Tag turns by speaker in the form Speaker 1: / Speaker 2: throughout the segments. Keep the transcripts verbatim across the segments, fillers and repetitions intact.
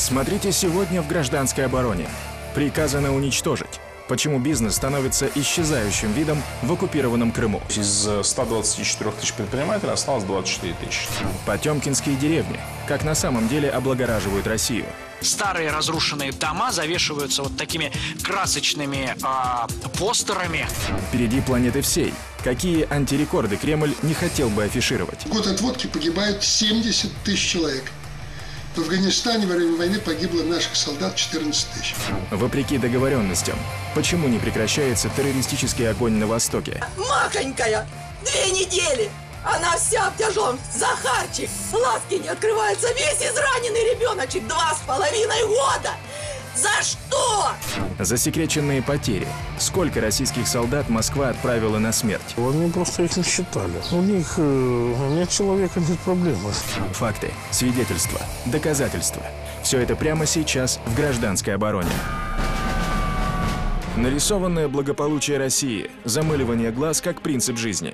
Speaker 1: Смотрите сегодня в «Гражданской обороне». Приказано уничтожить. Почему бизнес становится исчезающим видом в оккупированном Крыму?
Speaker 2: Из ста двадцати четырёх тысяч предпринимателей осталось двадцать четыре тысячи.
Speaker 1: Потемкинские деревни. Как на самом деле облагораживают Россию.
Speaker 3: Старые разрушенные дома завешиваются вот такими красочными э, постерами.
Speaker 1: Впереди планеты всей. Какие антирекорды Кремль не хотел бы афишировать?
Speaker 4: В год от водки погибает семьдесят тысяч человек. В Афганистане во время войны погибло наших солдат четырнадцать тысяч.
Speaker 1: Вопреки договоренностям, почему не прекращается террористический огонь на Востоке?
Speaker 5: Махонькая! Две недели! Она вся обтяжен! Захарчик! Ласки не открываются! Весь израненный ребеночек! Два с половиной года! За что?
Speaker 1: Засекреченные потери. Сколько российских солдат Москва отправила на смерть?
Speaker 6: Они просто их не считали. У них э, нет человека, нет проблемы.
Speaker 1: Факты, свидетельства, доказательства. Все это прямо сейчас в «Гражданской обороне». Нарисованное благополучие России. Замыливание глаз как принцип жизни.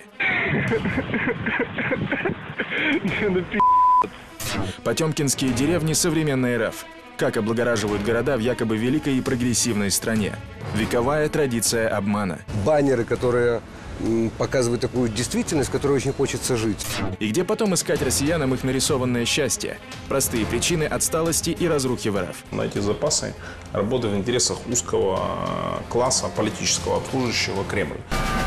Speaker 1: Потемкинские деревни современной РФ. Как облагораживают города в якобы великой и прогрессивной стране. Вековая традиция обмана.
Speaker 7: Баннеры, которые м, показывают такую действительность, в которой очень хочется жить.
Speaker 1: И где потом искать россиянам их нарисованное счастье? Простые причины отсталости и разрухи в РФ.
Speaker 2: На эти запасы работают в интересах узкого класса политического обслуживающего Кремль.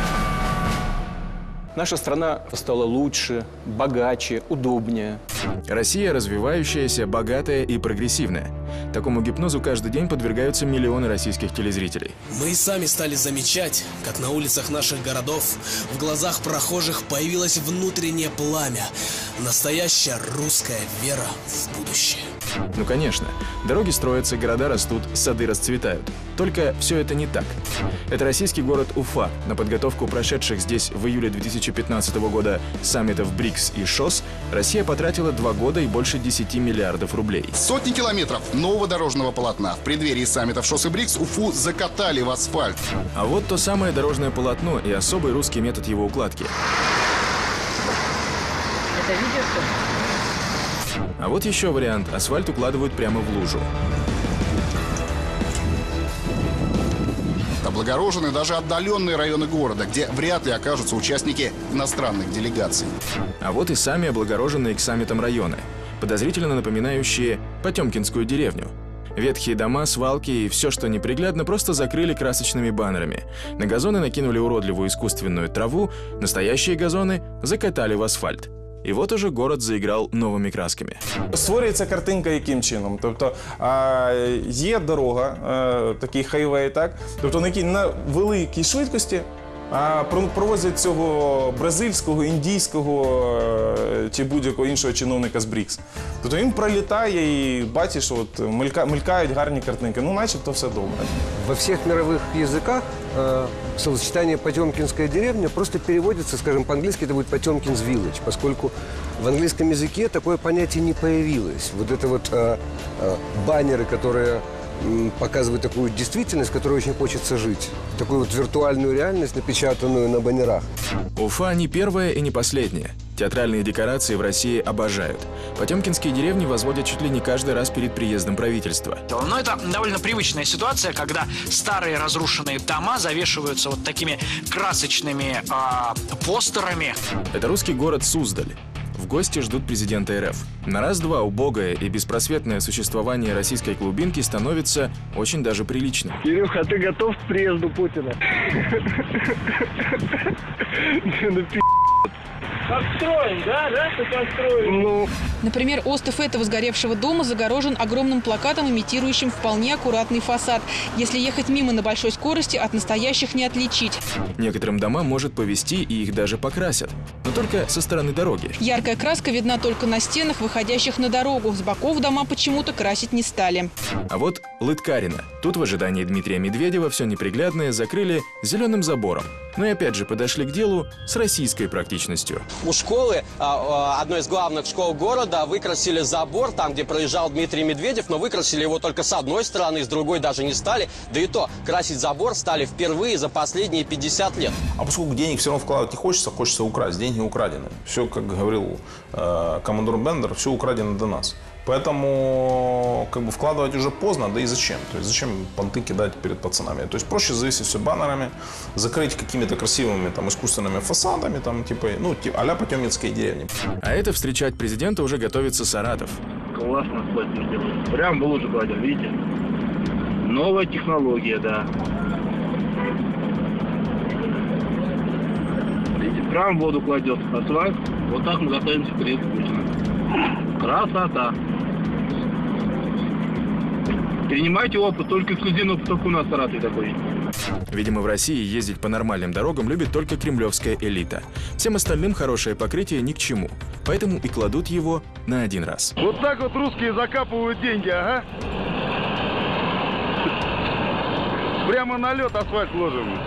Speaker 8: Наша страна стала лучше, богаче, удобнее.
Speaker 1: Россия развивающаяся, богатая и прогрессивная. Такому гипнозу каждый день подвергаются миллионы российских телезрителей.
Speaker 9: Мы и сами стали замечать, как на улицах наших городов в глазах прохожих появилось внутреннее пламя. Настоящая русская вера в будущее.
Speaker 1: Ну, конечно. Дороги строятся, города растут, сады расцветают. Только все это не так. Это российский город Уфа. На подготовку прошедших здесь в июле две тысячи пятнадцатого года саммитов БРИКС и ШОС Россия потратила два года и больше десяти миллиардов рублей.
Speaker 10: Сотни километров нового дорожного полотна. В преддверии саммитов ШОС и БРИКС Уфу закатали в асфальт.
Speaker 1: А вот то самое дорожное полотно и особый русский метод его укладки.
Speaker 5: Это видишь?
Speaker 1: А вот еще вариант. Асфальт укладывают прямо в лужу.
Speaker 10: Облагорожены даже отдаленные районы города, где вряд ли окажутся участники иностранных делегаций.
Speaker 1: А вот и сами облагороженные к саммитам районы, подозрительно напоминающие Потемкинскую деревню. Ветхие дома, свалки и все, что неприглядно, просто закрыли красочными баннерами. На газоны накинули уродливую искусственную траву, настоящие газоны закатали в асфальт. І от уже город заіграв новими красками.
Speaker 2: Створюється картинка яким чином? Тобто є дорога, такий хайвей, так? Тобто на якій на великій швидкості провозять цього бразильського, індійського чи будь-якого іншого чиновника з БРІКС. Тобто він пролітає і бачиш, що от мелькають гарні картинки. Ну, начебто все добре.
Speaker 7: Во всех мировых языках э, словосочетание «Потемкинская деревня» просто переводится, скажем, по-английски это будет «Потемкин's Village», поскольку в английском языке такое понятие не появилось. Вот это вот э, э, баннеры, которые м, показывают такую действительность, в которой очень хочется жить. Такую вот виртуальную реальность, напечатанную на баннерах.
Speaker 1: Уфа не первая и не последняя. Театральные декорации в России обожают. Потемкинские деревни возводят чуть ли не каждый раз перед приездом правительства.
Speaker 3: Но это довольно привычная ситуация, когда старые разрушенные дома завешиваются вот такими красочными э, постерами.
Speaker 1: Это русский город Суздаль. В гости ждут президента РФ. На раз-два убогое и беспросветное существование российской клубинки становится очень даже приличным.
Speaker 11: Кирюха, ты готов к приезду Путина? Построим, да, да, ты построим. Ну.
Speaker 12: Например, остов этого сгоревшего дома загорожен огромным плакатом, имитирующим вполне аккуратный фасад. Если ехать мимо на большой скорости, от настоящих не отличить.
Speaker 1: Некоторым домам может повезти, и их даже покрасят. Но только со стороны дороги.
Speaker 12: Яркая краска видна только на стенах, выходящих на дорогу. С боков дома почему-то красить не стали.
Speaker 1: А вот Лыткарино. Тут в ожидании Дмитрия Медведева все неприглядное закрыли зеленым забором. Но и опять же подошли к делу с российской практичностью.
Speaker 13: У школы, одной из главных школ города, выкрасили забор, там, где проезжал Дмитрий Медведев, но выкрасили его только с одной стороны, с другой даже не стали. Да и то, красить забор стали впервые за последние пятьдесят лет.
Speaker 2: А поскольку денег все равно вкладывать не хочется, хочется украсть. Деньги украдены. Все, как говорил э, командор Бендер, все украдено до нас. Поэтому как бы вкладывать уже поздно, да и зачем? То есть зачем понты кидать перед пацанами? То есть проще завесить все баннерами, закрыть какими-то красивыми там искусственными фасадами, там типа, ну, типа а-ля Потемкинской деревни.
Speaker 1: А это встречать президента уже готовится Саратов.
Speaker 11: Классно асфальт мы сделали. Прям в лужу кладем, видите? Новая технология, да. Видите, прям в воду кладет асфальт. Вот так мы готовимся к приезду Путина. Красота. Перенимайте опыт, только эксклюзивный опыт только у нас в Саратове такой.
Speaker 1: Видимо, в России ездить по нормальным дорогам любит только кремлевская элита. Всем остальным хорошее покрытие ни к чему. Поэтому и кладут его на один раз.
Speaker 14: Вот так вот русские закапывают деньги, ага. Прямо на лед асфальт ложим.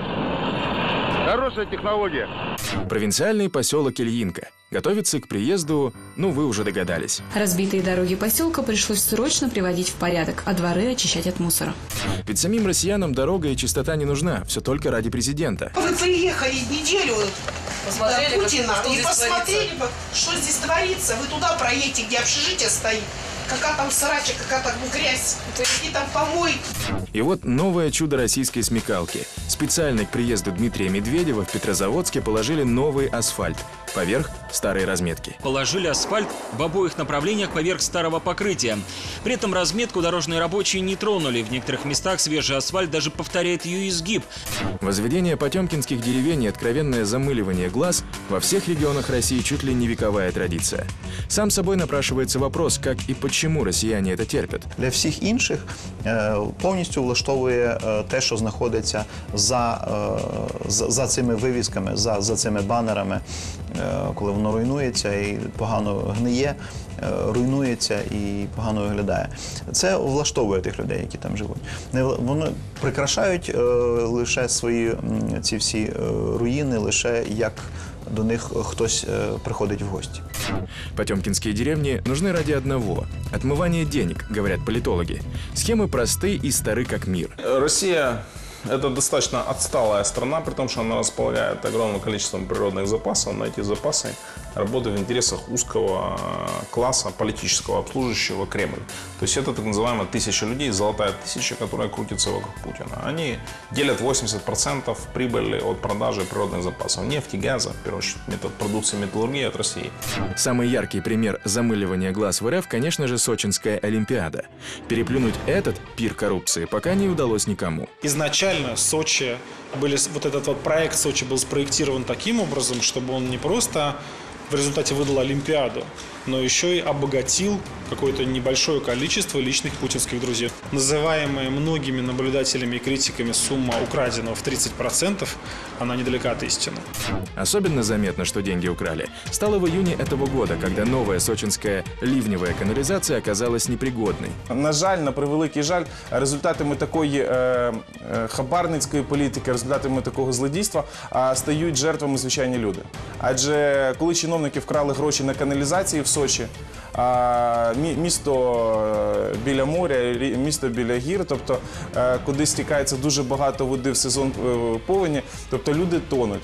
Speaker 14: Хорошая технология.
Speaker 1: Провинциальный поселок Ильинка. Готовится к приезду, ну вы уже догадались.
Speaker 15: Разбитые дороги поселка пришлось срочно приводить в порядок, а дворы очищать от мусора.
Speaker 1: Ведь самим россиянам дорога и чистота не нужна, все только ради президента.
Speaker 16: Вы приехали неделю посмотрели, до Путина и посмотрели, бы, что здесь творится. Вы туда проедете, где общежитие стоит. Какая там срача, какая там грязь, какие там помойки.
Speaker 1: И вот новое чудо российской смекалки. Специально к приезду Дмитрия Медведева в Петрозаводске положили новый асфальт. Поверх старой разметки.
Speaker 17: Положили асфальт в обоих направлениях поверх старого покрытия. При этом разметку дорожные рабочие не тронули. В некоторых местах свежий асфальт даже повторяет ее изгиб.
Speaker 1: Возведение потемкинских деревень и откровенное замыливание глаз во всех регионах России чуть ли не вековая традиция. Сам собой напрашивается вопрос, как и почему росіяни це терпять.
Speaker 18: Для всіх інших повністю влаштовує те, що знаходиться за, за, за цими вивісками, за, за цими банерами, коли воно руйнується і погано гниє, руйнується і погано виглядає. Це влаштовує тих людей, які там живуть. Вони прикрашають лише свої ці всі руїни, лише як до них хтось приходить в гости.
Speaker 1: Потемкинские деревни нужны ради одного – отмывания денег, говорят политологи. Схемы просты и стары как мир.
Speaker 2: Россия – это достаточно отсталая страна, при том, что она располагает огромным количеством природных запасов, но эти запасы работают в интересах узкого класса политического, обслуживающего Кремль. То есть это так называемая тысяча людей, золотая тысяча, которая крутится вокруг Путина. Они делят восемьдесят процентов прибыли от продажи природных запасов. Нефти, газа, в первую очередь, метод продукции металлургии от России.
Speaker 1: Самый яркий пример замыливания глаз в РФ, конечно же, Сочинская Олимпиада. Переплюнуть этот пир коррупции пока не удалось никому.
Speaker 19: Изначально Сочи были, вот этот вот проект Сочи был спроектирован таким образом, чтобы он не просто в результате выдал Олимпиаду, но еще и обогатил какое-то небольшое количество личных путинских друзей. Называемая многими наблюдателями и критиками сумма украденного в тридцать процентов, она недалека от истины.
Speaker 1: Особенно заметно, что деньги украли, стало в июне этого года, когда новая сочинская ливневая канализация оказалась непригодной.
Speaker 2: На жаль, на превеликий жаль, результатами такої е, е, хабарницької політики, результатами такого злодійства е, стають жертвами звичайні люди. Адже коли чиновники вкрали гроші на каналізації в Сочі, а місто біля моря, місто біля гір, тобто куди стікається дуже багато води в сезон повені, тобто люди тонуть,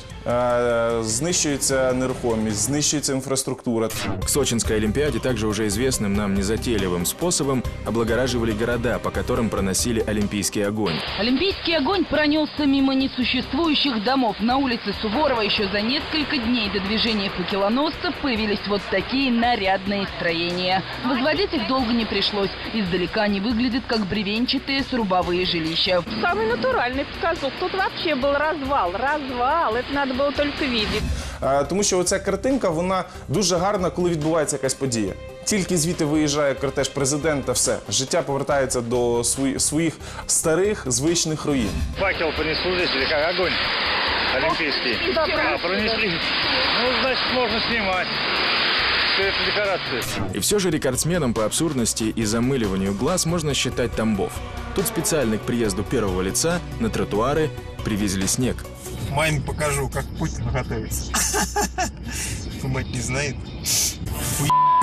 Speaker 2: знищується нерухомість, знищується инфраструктура.
Speaker 1: К Сочинской Олимпиаде также уже известным нам незатейливым способом облагораживали города, по которым проносили олимпийский огонь.
Speaker 20: Олимпийский огонь пронесся мимо несуществующих домов. На улице Суворова еще за несколько дней до движения факелоносцев появились вот такие нарядные строения. Возводить их долго не пришлось. Издалека они выглядят как бревенчатые срубовые жилища.
Speaker 21: Самый натуральный показок. Тут вообще был развал. Развал. Это надо было только видеть.
Speaker 2: Тому що оця картинка, вона дуже гарна, коли відбувається якась подія. Тільки звідти виїжджає кортеж президента, все. Життя повертається до своїх старих, звичних руїн.
Speaker 11: Факел понесли здесь, или как огонь олимпийский? А, пронесли. Ну, значит, можно снимать. Это декорации.
Speaker 1: И все же рекордсменом по абсурдности и замыливанию глаз можно считать Тамбов. Тут специально к приезду первого лица на тротуары привезли снег.
Speaker 22: Маме покажу, как Путин готовится. Мать не знает.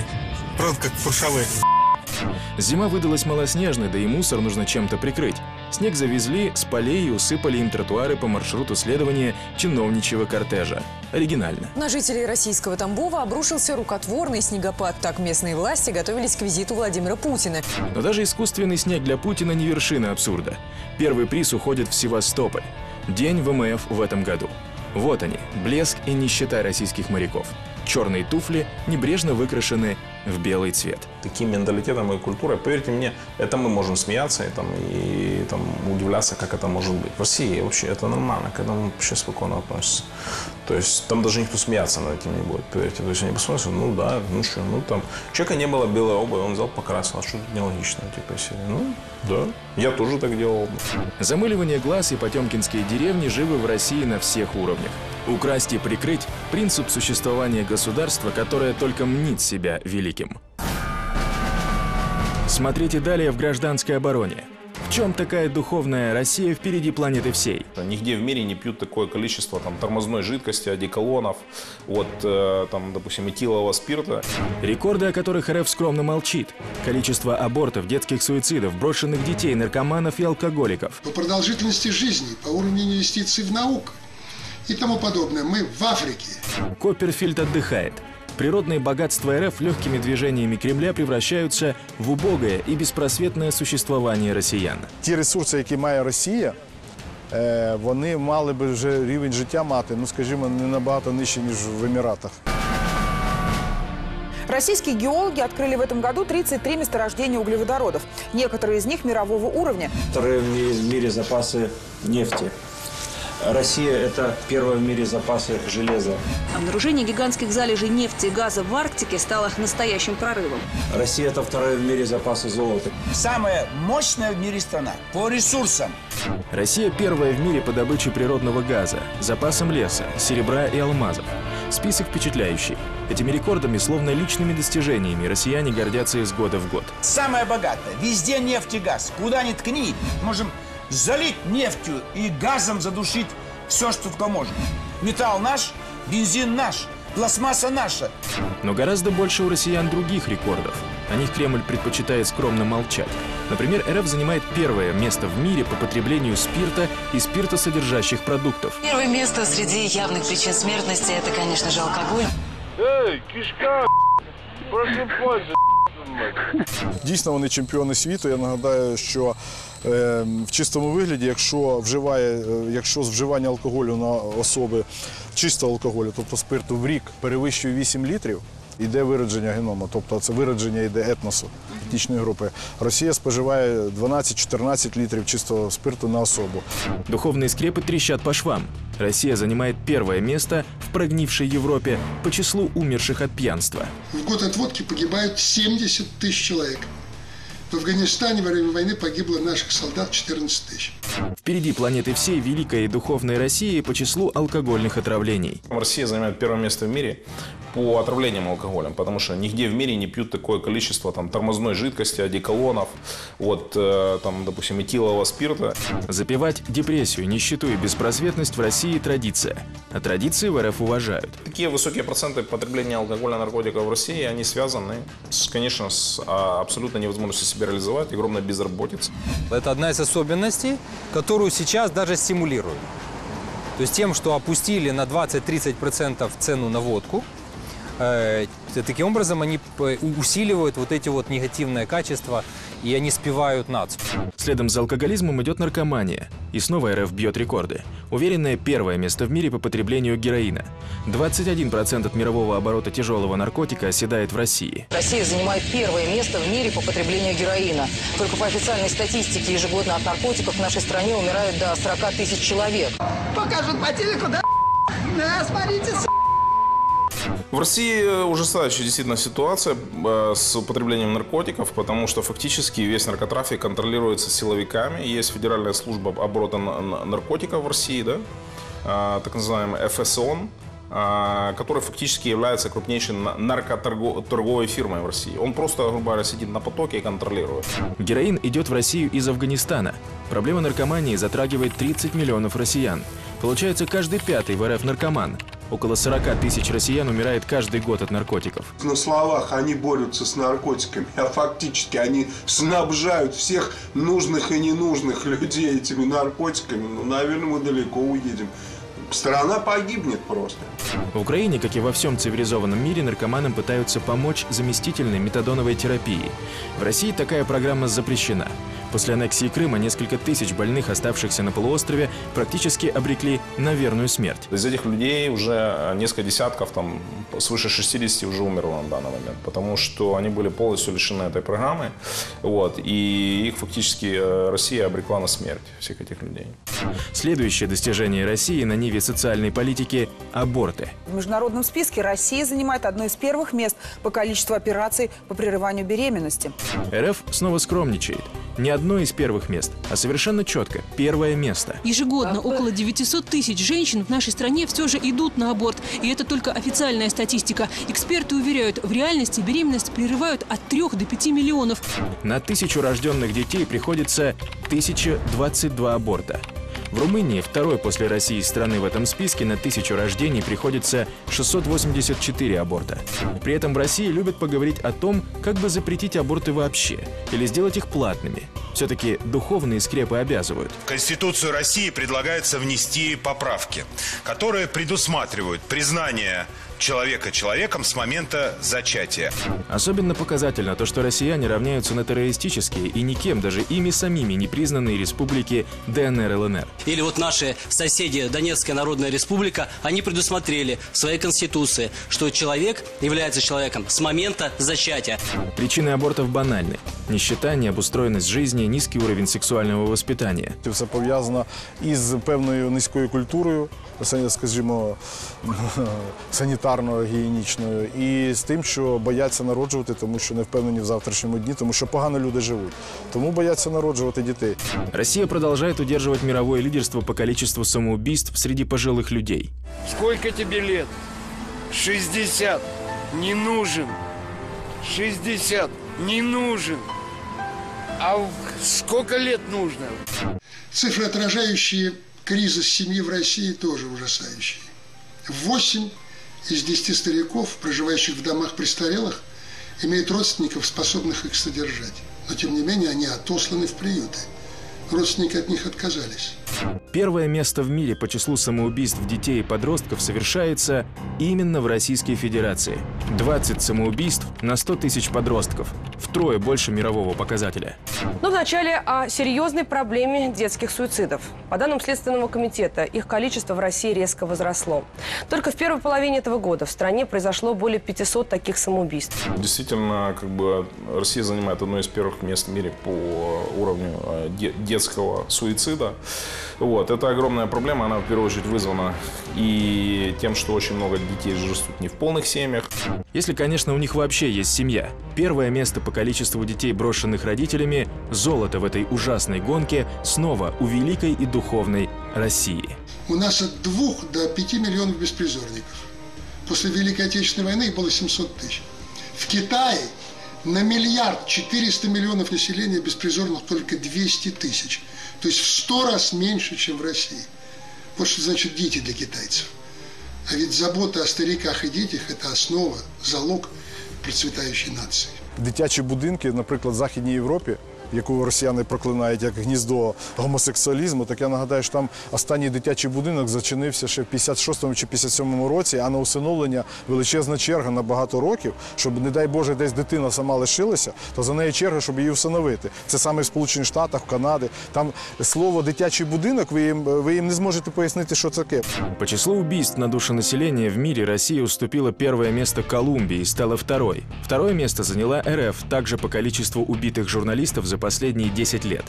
Speaker 22: Правда, как фуршавая.
Speaker 1: Зима выдалась малоснежной, да и мусор нужно чем-то прикрыть. Снег завезли с полей и усыпали им тротуары по маршруту следования чиновничьего кортежа. Оригинально.
Speaker 4: На жителей российского Тамбова обрушился рукотворный снегопад. Так местные власти готовились к визиту Владимира Путина.
Speaker 1: Но даже искусственный снег для Путина не вершина абсурда. Первый приз уходит в Севастополь. День ВМФ в этом году. Вот они, блеск и нищета российских моряков. Черные туфли небрежно выкрашены в белый цвет.
Speaker 2: Таким менталитетом и культурой, поверьте мне, это мы можем смеяться и, там, и там, удивляться, как это может быть. В России вообще это нормально, к этому вообще спокойно относятся. То есть там даже никто смеяться над этим не будет, поверьте. То есть они посмотрят, ну да, ну что, ну там, человека не было белой обуви, он взял, покрасил, а что тут нелогично, типа серии. Ну, да, я тоже так делал.
Speaker 1: Замыливание глаз и потемкинские деревни живы в России на всех уровнях. Украсть и прикрыть – принцип существования государства, которое только мнит себя великим. Смотрите далее в «Гражданской обороне». В чем такая духовная Россия впереди планеты всей?
Speaker 2: Нигде в мире не пьют такое количество там, тормозной жидкости, одеколонов, вот, э, там, допустим, этилового спирта.
Speaker 1: Рекорды, о которых РФ скромно молчит. Количество абортов, детских суицидов, брошенных детей, наркоманов и алкоголиков.
Speaker 6: По продолжительности жизни, по уровню инвестиций в науку и тому подобное. Мы в Африке.
Speaker 1: Копперфильд отдыхает. Природные богатства РФ легкими движениями Кремля превращаются в убогое і безпросвітне существування росіян.
Speaker 23: Ті ресурси, які має Росія, вони мали би вже рівень життя мати, ну, скажімо, не набагато нижче, ніж в Еміратах.
Speaker 24: Российские геологи открыли в этом году тридцать три месторождения углеводородов. Некоторые из них мирового уровня.
Speaker 25: Вторые в мире запасы нефти. Россия – это первая в мире запасы железа.
Speaker 26: Обнаружение гигантских залежей нефти и газа в Арктике стало настоящим прорывом.
Speaker 25: Россия – это вторая в мире запасы золота.
Speaker 27: Самая мощная в мире страна по ресурсам.
Speaker 1: Россия первая в мире по добыче природного газа, запасам леса, серебра и алмазов. Список впечатляющий. Этими рекордами, словно личными достижениями, россияне гордятся из года в год.
Speaker 27: Самая богатая. Везде нефть и газ. Куда ни ткни. Можем залить нефтью и газом задушить все, что только можно. Металл наш, бензин наш, пластмасса наша.
Speaker 1: Но гораздо больше у россиян других рекордов. О них Кремль предпочитает скромно молчать. Например, РФ занимает первое место в мире по потреблению спирта и спиртосодержащих продуктов.
Speaker 28: Первое место среди явных причин смертности – это, конечно же, алкоголь.
Speaker 14: Эй, кишка, просыпайся.
Speaker 23: Дійсно, вони чемпіони світу. Я нагадаю, що е, в чистому вигляді, якщо вживає, е, якщо вживання алкоголю на особи, чистого алкоголю, тобто спирту в рік перевищує вісім літрів, йде виродження геному, тобто це виродження йде етносу, етнічної групи. Росія споживає дванадцять-чотирнадцять литров чистого спирту на особу.
Speaker 1: Духовные скрепы трещат по швам. Россия занимает первое место в прогнившей Европе по числу умерших от пьянства.
Speaker 6: В год от водки погибают семьдесят тысяч человек. В Афганистане во время войны погибло наших солдат четырнадцать тысяч.
Speaker 1: Впереди планеты всей великой и духовной России по числу алкогольных отравлений.
Speaker 2: Россия занимает первое место в мире по отравлениям алкоголем, потому что нигде в мире не пьют такое количество там, тормозной жидкости, одеколонов, вот, там, допустим, этилового спирта.
Speaker 1: Запивать депрессию, нищету и беспросветность в России традиция. А традиции в РФ уважают.
Speaker 2: Такие высокие проценты потребления алкоголя и наркотиков в России, они связаны, с, конечно, с а, абсолютно невозможностью себя реализовать, огромной безработицей.
Speaker 29: Это одна из особенностей, которую сейчас даже стимулируют. То есть тем, что опустили на двадцать-тридцать процентов цену на водку, э, таким образом они усиливают вот эти вот негативные качества, и они спивают нацию.
Speaker 1: Следом за алкоголизмом идет наркомания. И снова РФ бьет рекорды. Уверенное первое место в мире по потреблению героина. двадцать один процент от мирового оборота тяжелого наркотика оседает в России.
Speaker 28: Россия занимает первое место в мире по потреблению героина. Только по официальной статистике ежегодно от наркотиков в нашей стране умирают до сорока тысяч человек.
Speaker 16: Покажут по телеку, да? Да, смотрите,
Speaker 2: В России ужасающая действительно ситуация с употреблением наркотиков, потому что фактически весь наркотрафик контролируется силовиками. Есть Федеральная служба оборота наркотиков в России, да? Так называемый эф эс о эн, который фактически является крупнейшей наркоторговой фирмой в России. Он просто, грубо говоря, сидит на потоке и контролирует.
Speaker 1: Героин идет в Россию из Афганистана. Проблема наркомании затрагивает тридцать миллионов россиян. Получается, каждый пятый в РФ наркоман. Около сорока тысяч россиян умирает каждый год от наркотиков.
Speaker 3: На словах они борются с наркотиками, а фактически они снабжают всех нужных и ненужных людей этими наркотиками. Ну, наверное, мы далеко уедем. Страна погибнет просто.
Speaker 1: В Украине, как и во всем цивилизованном мире, наркоманам пытаются помочь заместительной метадоновой терапией. В России такая программа запрещена. После аннексии Крыма несколько тысяч больных, оставшихся на полуострове, практически обрекли на верную смерть.
Speaker 2: Из этих людей уже несколько десятков, там, свыше шестидесяти уже умерло на данный момент, потому что они были полностью лишены этой программы, вот, и их фактически Россия обрекла на смерть, всех этих людей.
Speaker 1: Следующее достижение России на ниве социальной политики – аборты.
Speaker 24: В международном списке Россия занимает одно из первых мест по количеству операций по прерыванию беременности.
Speaker 1: РФ снова скромничает. Не одно из первых мест, а совершенно четко – первое место.
Speaker 5: Ежегодно около девятисот тысяч женщин в нашей стране все же идут на аборт. И это только официальная статистика. Эксперты уверяют, в реальности беременность прерывают от трёх до пяти миллионов.
Speaker 1: На тысячу рожденных детей приходится тысяча двадцать два аборта. В Румынии, второй после России страны в этом списке, на тысячу рождений приходится шестьсот восемьдесят четыре аборта. При этом в России любят поговорить о том, как бы запретить аборты вообще или сделать их платными. Все-таки духовные скрепы обязывают.
Speaker 7: В Конституцию России предлагается внести поправки, которые предусматривают признание человека человеком с момента зачатия.
Speaker 1: Особенно показательно то, что россияне равняются на террористические и никем, даже ими самими, не признанные республики ДНР, ЛНР.
Speaker 8: Или вот наши соседи, Донецкая Народная Республика, они предусмотрели в своей конституции, что человек является человеком с момента зачатия.
Speaker 1: Причины абортов банальны. Нищета, необустроєність жизни, низький уровень сексуального воспитания.
Speaker 23: Це пов'язано із певною низькою культурою, скажімо, санітарно-гігієнічною, і з тим, що бояться народжувати, тому що не впевнені в завтрашньому дні, тому що погано люди живуть. Тому бояться народжувати дітей.
Speaker 1: Россия продолжает удерживать мировое лидерство по количеству самоубийств среди пожилых людей.
Speaker 14: Сколько тебе лет? шестьдесят. Не нужен. шестьдесят. Не нужен. А сколько лет нужно?
Speaker 6: Цифры, отражающие кризис семьи в России, тоже ужасающие. Восемь из десяти стариков, проживающих в домах престарелых, имеют родственников, способных их содержать. Но, тем не менее, они отосланы в приюты. Родственники от них отказались.
Speaker 1: Первое место в мире по числу самоубийств детей и подростков совершается именно в Российской Федерации. двадцать самоубийств на сто тысяч подростков. Втрое больше мирового показателя.
Speaker 9: Но вначале о серьезной проблеме детских суицидов. По данным Следственного комитета, их количество в России резко возросло. Только в первой половине этого года в стране произошло более пятисот таких самоубийств.
Speaker 2: Действительно, как бы Россия занимает одно из первых мест в мире по уровню детского суицида. Вот. Это огромная проблема, она в первую очередь вызвана и тем, что очень много детей растут не в полных семьях.
Speaker 1: Если, конечно, у них вообще есть семья. Первое место по количеству детей, брошенных родителями, золото в этой ужасной гонке снова у великой и духовной России.
Speaker 6: У нас от двух до пяти миллионов беспризорников. После Великой Отечественной войны их было семьсот тысяч. В Китае на миллиард четыреста миллионов населения беспризорных только двести тысяч. То есть в сто раз меньше, чем в России. Вот что значит дети для китайцев. А ведь забота о стариках и детях – это основа, залог процветающей нации.
Speaker 23: Дитячі будинки, наприклад, в Західній Європі, яку росіяни проклинають як гніздо гомосексуалізму, так я нагадаю, що там останній дитячий будинок зачинився ще в п'ятдесят шостому чи п'ятдесят сьомому році, а на усиновлення величезна черга на багато років, щоб, не дай Боже, десь дитина сама лишилася, то за нею черга, щоб її усиновити. Це саме в Сполучених Штатах, в Канаді. Там слово «дитячий будинок», ви їм, ви їм не зможете пояснити, що це таке.
Speaker 1: По числу убийств на душу населения в мире Россия уступила первое место Колумбии и стала второй. Второе место заняла РФ, также по количеству убитых журналистов за последние десять лет.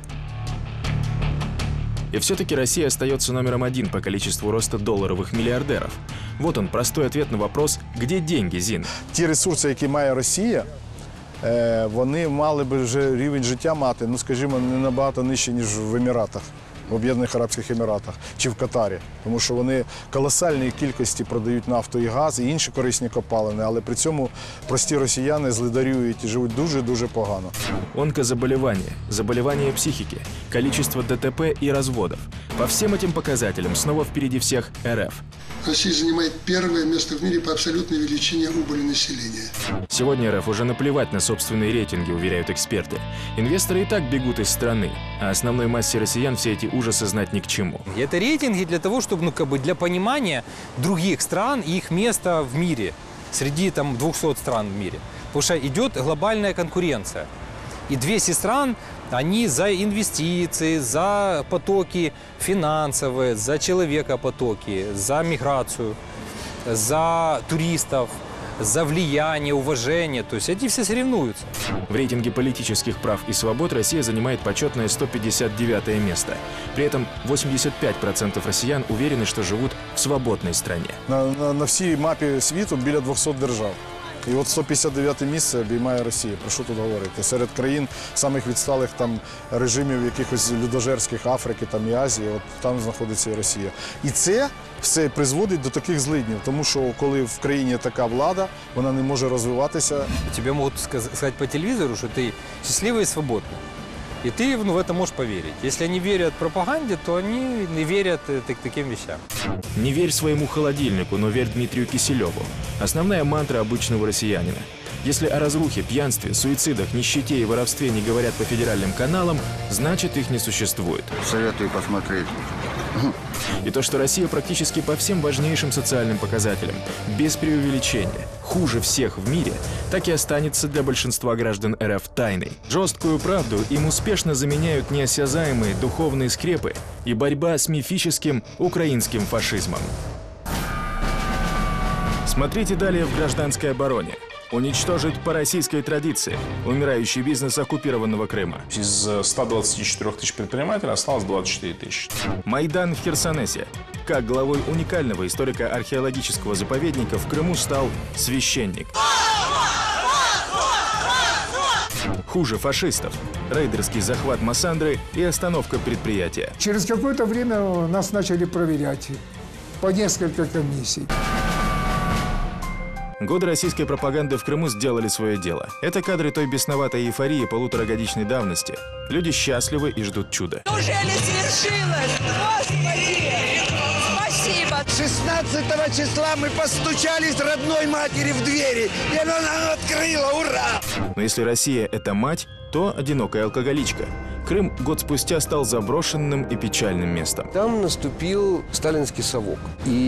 Speaker 1: И все-таки Россия остается номером один по количеству роста долларовых миллиардеров. Вот он, простой ответ на вопрос, где деньги, Зин?
Speaker 23: Ті ресурси, які має Росія, вони мали би вже рівень життя мати, ну, скажімо, не набагато нижче, ніж в Еміратах, в Об'єднаних Арабських Еміратах чи в Катарі. Тому що вони колосальні кількості продають нафту і газ, і інші корисні копалини, але при цьому прості росіяни злидарюють і живуть дуже-дуже погано.
Speaker 1: Онкозаболевания, заболевания психики, количество ДТП и разводов. По всем этим показателям снова впереди всех РФ.
Speaker 6: Россия занимает первое место в мире по абсолютной величине убыли населения.
Speaker 1: Сегодня РФ уже наплевать на собственные рейтинги, уверяют эксперты. Инвесторы и так бегут из страны, а основной массе россиян все эти ужасы знать ни к чему.
Speaker 29: Это рейтинги для того, чтобы, ну, как бы для понимания других стран и их места в мире, среди там двухсот стран в мире. Потому что идет глобальная конкуренция. И двести стран, они за инвестиции, за потоки финансовые, за человекопотоки, за миграцию, за туристов, за влияние, уважение. То есть эти все соревнуются.
Speaker 1: В рейтинге политических прав и свобод Россия занимает почетное сто пятьдесят девятое место. При этом восемьдесят пять процентов россиян уверены, что живут в свободной стране.
Speaker 23: На, на, на всій мапі світу біля двохсот держав. І от сто п'ятдесят дев'яте місце обіймає Росія. Про що тут говорити? Серед країн самих відсталих там режимів якихось людожерських Африки там, і Азії, от там знаходиться і Росія. І це все призводить до таких злиднів, тому що коли в країні така влада, вона не може розвиватися.
Speaker 29: Тебе можуть сказати по телевізору, що ти щасливий і свободний. И ты, ну, в это можешь поверить. Если они верят пропаганде, то они не верят так, таким вещам.
Speaker 1: Не верь своему холодильнику, но верь Дмитрию Киселеву. Основная мантра обычного россиянина. Если о разрухе, пьянстве, суицидах, нищете и воровстве не говорят по федеральным каналам, значит, их не существует.
Speaker 10: Советую посмотреть.
Speaker 1: И то, что Россия практически по всем важнейшим социальным показателям, без преувеличения, хуже всех в мире, так и останется для большинства граждан РФ тайной. Жесткую правду им успешно заменяют неосязаемые духовные скрепы и борьба с мифическим украинским фашизмом. Смотрите далее в «Гражданской обороне». Уничтожить по российской традиции умирающий бизнес оккупированного Крыма.
Speaker 2: Из ста двадцати четырёх тысяч предпринимателей осталось двадцать четыре тысячи.
Speaker 1: Майдан в Херсонесе. Как главой уникального историко-археологического заповедника в Крыму стал священник. Хуже фашистов. Рейдерский захват Массандры и остановка предприятия.
Speaker 12: Через какое-то время нас начали проверять по несколько комиссий.
Speaker 1: Годы российской пропаганды в Крыму сделали свое дело. Это кадры той бесноватой эйфории полуторагодичной давности. Люди счастливы и ждут чуда.
Speaker 13: Неужели свершилось? Господи! Спасибо!
Speaker 27: шестнадцатого числа мы постучались родной матери в двери, и она нам открыла. Ура!
Speaker 1: Но если Россия – это мать, то одинокая алкоголичка. Крым год спустя стал заброшенным и печальным местом.
Speaker 15: Там наступил сталинский совок.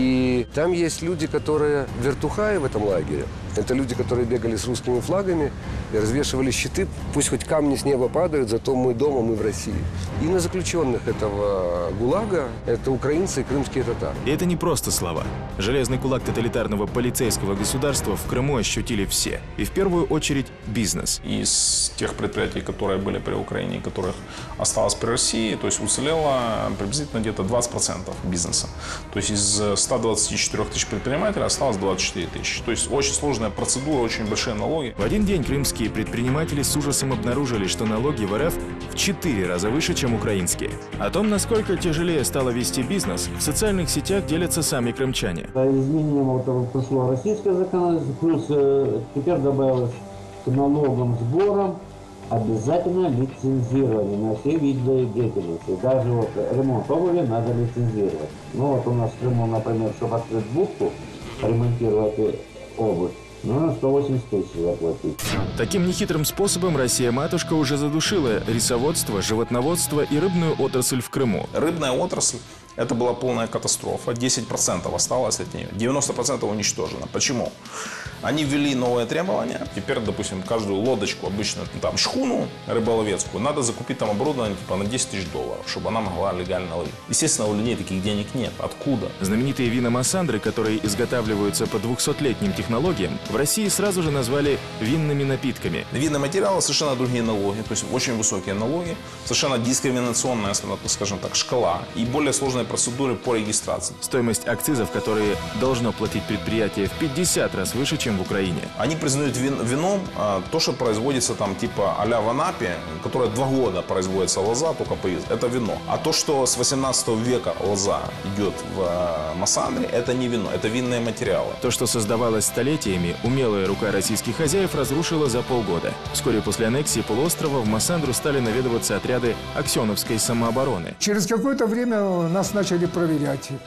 Speaker 15: И там есть люди, которые вертухаи в этом лагере. Это люди, которые бегали с русскими флагами и развешивали щиты. Пусть хоть камни с неба падают, зато мы дома, мы в России. И на заключенных этого ГУЛАГа это украинцы и крымские татары.
Speaker 1: И это не просто слова. Железный кулак тоталитарного полицейского государства в Крыму ощутили все. И в первую очередь бизнес.
Speaker 2: Из тех предприятий, которые были при Украине, которых осталось при России, то есть уцелело приблизительно где-то двадцать процентов бизнеса. То есть из ста двадцати четырёх тысяч предпринимателей осталось двадцать четыре тысячи. То есть очень сложная процедура, очень большие налоги.
Speaker 1: В один день крымские предприниматели с ужасом обнаружили, что налоги в РФ в четыре раза выше, чем украинские. О том, насколько тяжелее стало вести бизнес, в социальных сетях делятся сами крымчане.
Speaker 17: Изменением вот этого пришло российское законодательство, плюс э, теперь добавилось к налогам, сборам обязательно лицензирование на все виды деятельности. Даже вот ремонт обуви надо лицензировать. Ну вот у нас в Крыму, например, чтобы открыть будку, ремонтировать обувь, нужно сто восемьдесят тысяч заплатить.
Speaker 1: Таким нехитрым способом Россия-матушка уже задушила рисоводство, животноводство и рыбную отрасль в Крыму.
Speaker 2: Рыбная отрасль – это была полная катастрофа. десять процентов осталось от нее. девяносто процентов уничтожено. Почему? Они ввели новые требования. Теперь, допустим, каждую лодочку, обычно там шхуну рыболовецкую, надо закупить там оборудование типа на десять тысяч долларов, чтобы она могла легально ловить. Естественно, у людей таких денег нет. Откуда?
Speaker 1: Знаменитые вина Массандры, которые изготавливаются по двухсотлетним технологиям, в России сразу же назвали винными напитками.
Speaker 2: Винные материалы совершенно другие налоги, то есть очень высокие налоги, совершенно дискриминационная, скажем так, шкала и более сложные процедуры по регистрации.
Speaker 1: Стоимость акцизов, которые должно платить предприятие, в пятьдесят раз выше, чем в Украине.
Speaker 2: Они признают вин, вином а, то, что производится там типа а-ля в Анапе, которое два года производится лоза, только поезд, это вино. А то, что с восемнадцатого века лоза идет в а, Массандре, это не вино, это винные материалы.
Speaker 1: То, что создавалось столетиями, умелая рука российских хозяев разрушила за полгода. Вскоре после аннексии полуострова в Массандру стали наведываться отряды аксеновской самообороны.
Speaker 12: Через какое-то время нас начали проверять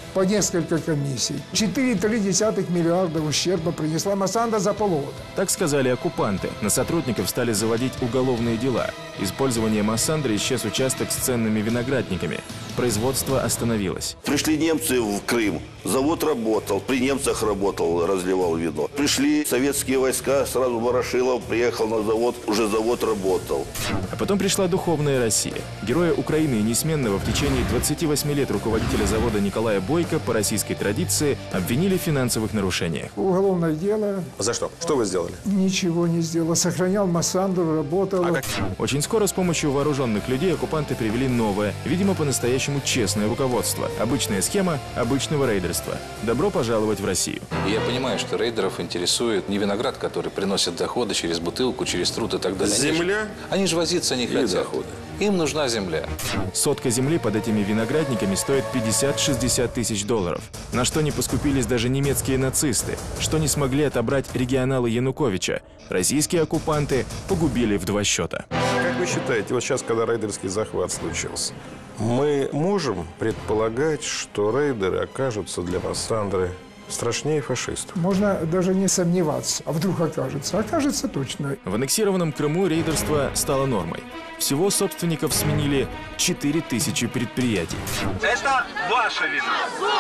Speaker 12: по несколько комиссий. четыре целых три десятых миллиарда ущерба принесла Массандра за полгода.
Speaker 1: Так сказали оккупанты. На сотрудников стали заводить уголовные дела. Использование Массандры исчез участок с ценными виноградниками. Производство остановилось.
Speaker 4: Пришли немцы в Крым, завод работал, при немцах работал, разливал вино. Пришли советские войска, сразу Ворошилов приехал на завод, уже завод работал.
Speaker 1: А потом пришла духовная Россия. Героя Украины и несменного в течение двадцати восьми лет руководителя завода Николая Бойко по российской традиции обвинили в финансовых нарушениях.
Speaker 12: Уголовное дело.
Speaker 2: За что? Что вы сделали?
Speaker 12: Ничего не сделал. Сохранял Массандру, работал.
Speaker 1: А как? Очень скоро с помощью вооруженных людей оккупанты привели новое, видимо, по-настоящему честное руководство. Обычная схема обычного рейдерства. Добро пожаловать в Россию.
Speaker 10: Я понимаю, что рейдеров интересует не виноград, который приносит доходы через бутылку, через труд и так далее.
Speaker 4: Земля?
Speaker 10: Они же возиться не хотят.
Speaker 4: Доходы.
Speaker 10: Им нужна земля.
Speaker 1: Сотка земли под этими виноградниками стоит пятьдесят-шестьдесят тысяч долларов. На что не поскупились даже немецкие нацисты, что не смогли отобрать регионалы Януковича. Российские оккупанты погубили в два счета.
Speaker 11: Как вы считаете, вот сейчас, когда рейдерский захват случился, мы можем предполагать, что рейдеры окажутся для Массандры страшнее фашистов?
Speaker 12: Можно даже не сомневаться. А вдруг окажется? Окажется точно.
Speaker 1: В аннексированном Крыму рейдерство стало нормой. Всего собственников сменили четыре тысячи предприятий.
Speaker 18: Это ваша вина.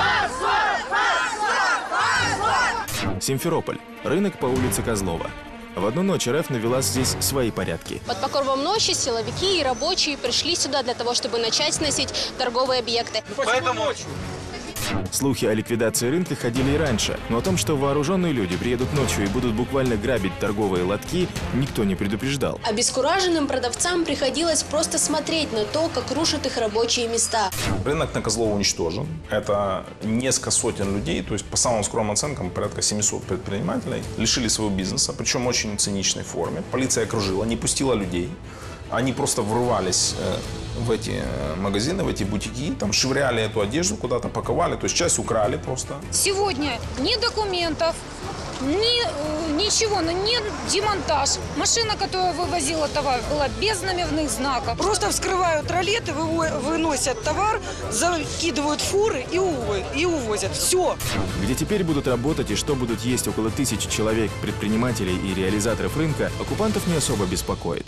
Speaker 1: Симферополь. Рынок по улице Козлова. В одну ночь РФ навела здесь свои порядки.
Speaker 19: Под покровом ночи силовики и рабочие пришли сюда для того, чтобы начать сносить торговые объекты.
Speaker 18: Поэтому...
Speaker 1: Слухи о ликвидации рынка ходили и раньше, но о том, что вооруженные люди приедут ночью и будут буквально грабить торговые лотки, никто не предупреждал.
Speaker 19: Обескураженным продавцам приходилось просто смотреть на то, как рушат их рабочие места.
Speaker 2: Рынок на Козлова уничтожен. Это несколько сотен людей, то есть по самым скромным оценкам порядка семисот предпринимателей лишили своего бизнеса, причем в очень циничной форме. Полиция окружила, не пустила людей. Они просто врывались в эти магазины, в эти бутики, там швыряли эту одежду куда-то, паковали, то есть часть украли просто.
Speaker 20: Сегодня ни документов, ни, ничего, ни демонтаж. Машина, которая вывозила товар, была без номерных знаков.
Speaker 21: Просто вскрывают ролеты, выносят товар, закидывают фуры и, ув... и увозят. Все.
Speaker 1: Где теперь будут работать и что будут есть около тысячи человек, предпринимателей и реализаторов рынка, оккупантов не особо беспокоит.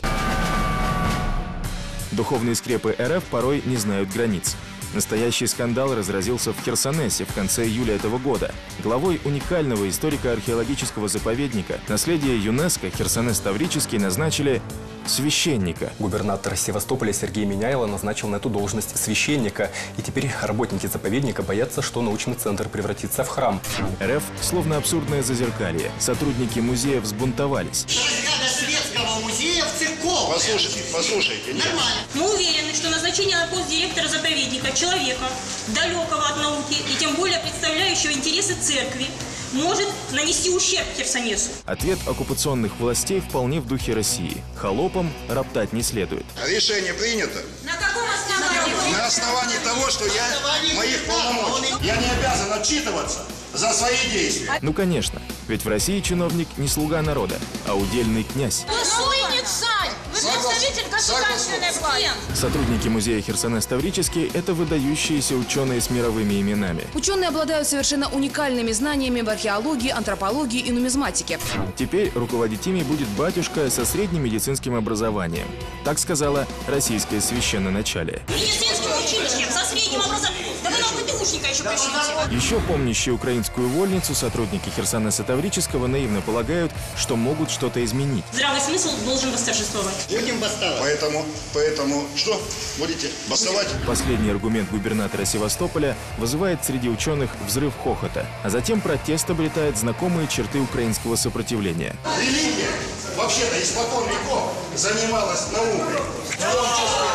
Speaker 1: Духовные скрепы РФ порой не знают границ. Настоящий скандал разразился в Херсонесе в конце июля этого года. Главой уникального историко-археологического заповедника наследия ЮНЕСКО Херсонес-Таврический назначили священника.
Speaker 22: Губернатор Севастополя Сергей Миняйло назначил на эту должность священника. И теперь работники заповедника боятся, что научный центр превратится в храм.
Speaker 1: РФ словно абсурдное зазеркалье. Сотрудники музея взбунтовались.
Speaker 26: Светского музея в церковь.
Speaker 4: Послушайте, послушайте. Нет.
Speaker 26: Нормально.
Speaker 30: Мы уверены, что назначение на пост директора заповедника человека, далекого от науки и тем более представляющего интересы церкви, может нанести ущерб Херсонесу.
Speaker 1: Ответ оккупационных властей вполне в духе России. Холопам роптать не следует.
Speaker 4: Решение принято.
Speaker 30: На каком основании?
Speaker 4: На основании того, что я моих полномочий. Я не обязан отчитываться за свои действия.
Speaker 1: Ну, конечно. Ведь в России чиновник не слуга народа, а удельный князь.
Speaker 30: Но вы не царь! Вы представитель государственной власти!
Speaker 1: Сотрудники музея Херсонес-Таврический – это выдающиеся ученые с мировыми именами.
Speaker 31: Ученые обладают совершенно уникальными знаниями в археологии, антропологии и нумизматике.
Speaker 1: Теперь руководить ими будет батюшка со средним медицинским образованием. Так сказала российское священноначалие.
Speaker 30: Медицинским училищем со средним образованием. Да вы нам ПТУшника еще пошлите.
Speaker 1: Еще помнящие украинскую вольницу сотрудники Херсонеса-Таврического наивно полагают, что могут что-то изменить.
Speaker 30: Здравый смысл должен восторжествовать.
Speaker 4: Будем бастовать. Поэтому, поэтому, что? Будете бастовать?
Speaker 1: Последний аргумент губернатора Севастополя вызывает среди ученых взрыв хохота, а затем протест обретает знакомые черты украинского сопротивления.
Speaker 4: Религия вообще-то испокон веков занималась наукой. В том числе...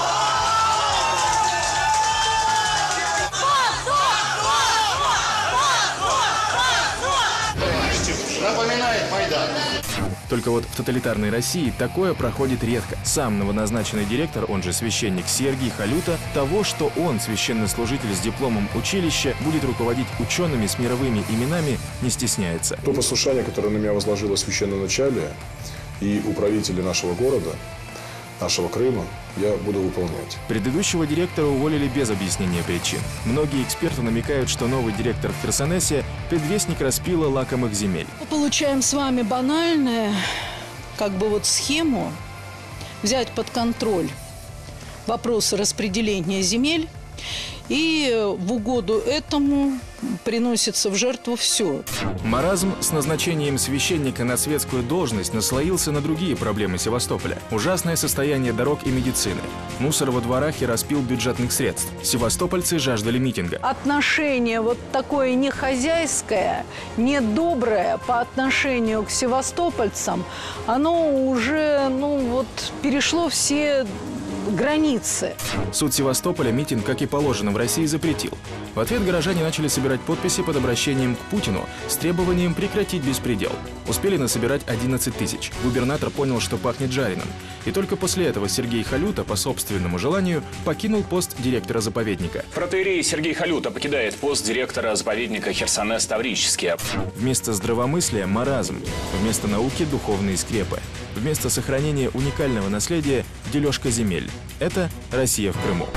Speaker 4: Напоминает Майдан.
Speaker 1: Только вот в тоталитарной России такое проходит редко. Сам новоназначенный директор, он же священник Сергий Халюта, того, что он, священнослужитель с дипломом училища, будет руководить учеными с мировыми именами, не стесняется.
Speaker 23: То послушание, которое на меня возложило священноначалие и управители нашего города,
Speaker 11: нашего Крыма я буду выполнять.
Speaker 1: Предыдущего директора уволили без объяснения причин. Многие эксперты намекают, что новый директор в Херсонесе – предвестник распила лакомых земель.
Speaker 3: Мы получаем с вами банальную, как бы вот схему, взять под контроль вопросы распределения земель, и в угоду этому приносится в жертву все.
Speaker 1: Маразм с назначением священника на светскую должность наслоился на другие проблемы Севастополя. Ужасное состояние дорог и медицины. Мусор во дворах и распил бюджетных средств. Севастопольцы жаждали митинга.
Speaker 3: Отношение вот такое не хозяйское, не доброе по отношению к севастопольцам, оно уже, ну вот, перешло все границы.
Speaker 1: Суд Севастополя митинг, как и положено в России, запретил. В ответ горожане начали собирать подписи под обращением к Путину с требованием прекратить беспредел. Успели насобирать одиннадцать тысяч. Губернатор понял, что пахнет жареным. И только после этого Сергей Халюта, по собственному желанию, покинул пост директора заповедника.
Speaker 5: Протоиерей Сергей Халюта покидает пост директора заповедника Херсонес-Таврический.
Speaker 1: Вместо здравомыслия – маразм. Вместо науки – духовные скрепы. Вместо сохранения уникального наследия – дележка земель. Это Россия в Крыму.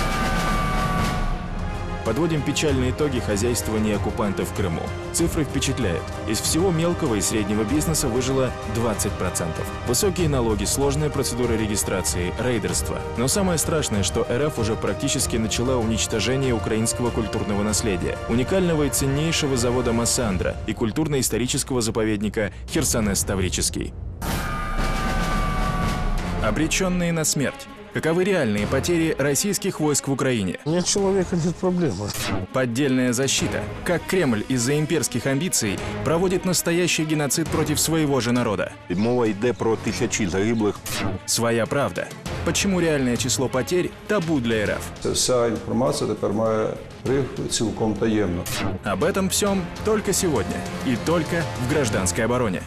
Speaker 1: Подводим печальные итоги хозяйствования оккупантов в Крыму. Цифры впечатляют. Из всего мелкого и среднего бизнеса выжило двадцать процентов. Высокие налоги, сложная процедура регистрации, рейдерство. Но самое страшное, что эр эф уже практически начала уничтожение украинского культурного наследия, уникального и ценнейшего завода «Массандра» и культурно-исторического заповедника Херсонес-Таврический. Обреченные на смерть. Каковы реальные потери российских войск в Украине?
Speaker 23: Нет человека, нет проблемы.
Speaker 1: Поддельная защита. Как Кремль из-за имперских амбиций проводит настоящий геноцид против своего же народа.
Speaker 11: Мова йде про тисячі загиблих.
Speaker 1: Своя правда. Почему реальное число потерь табу для эр эф?
Speaker 6: Вся информация теперь має гриф цілком таємно.
Speaker 1: Об этом всем только сегодня и только в гражданской обороне.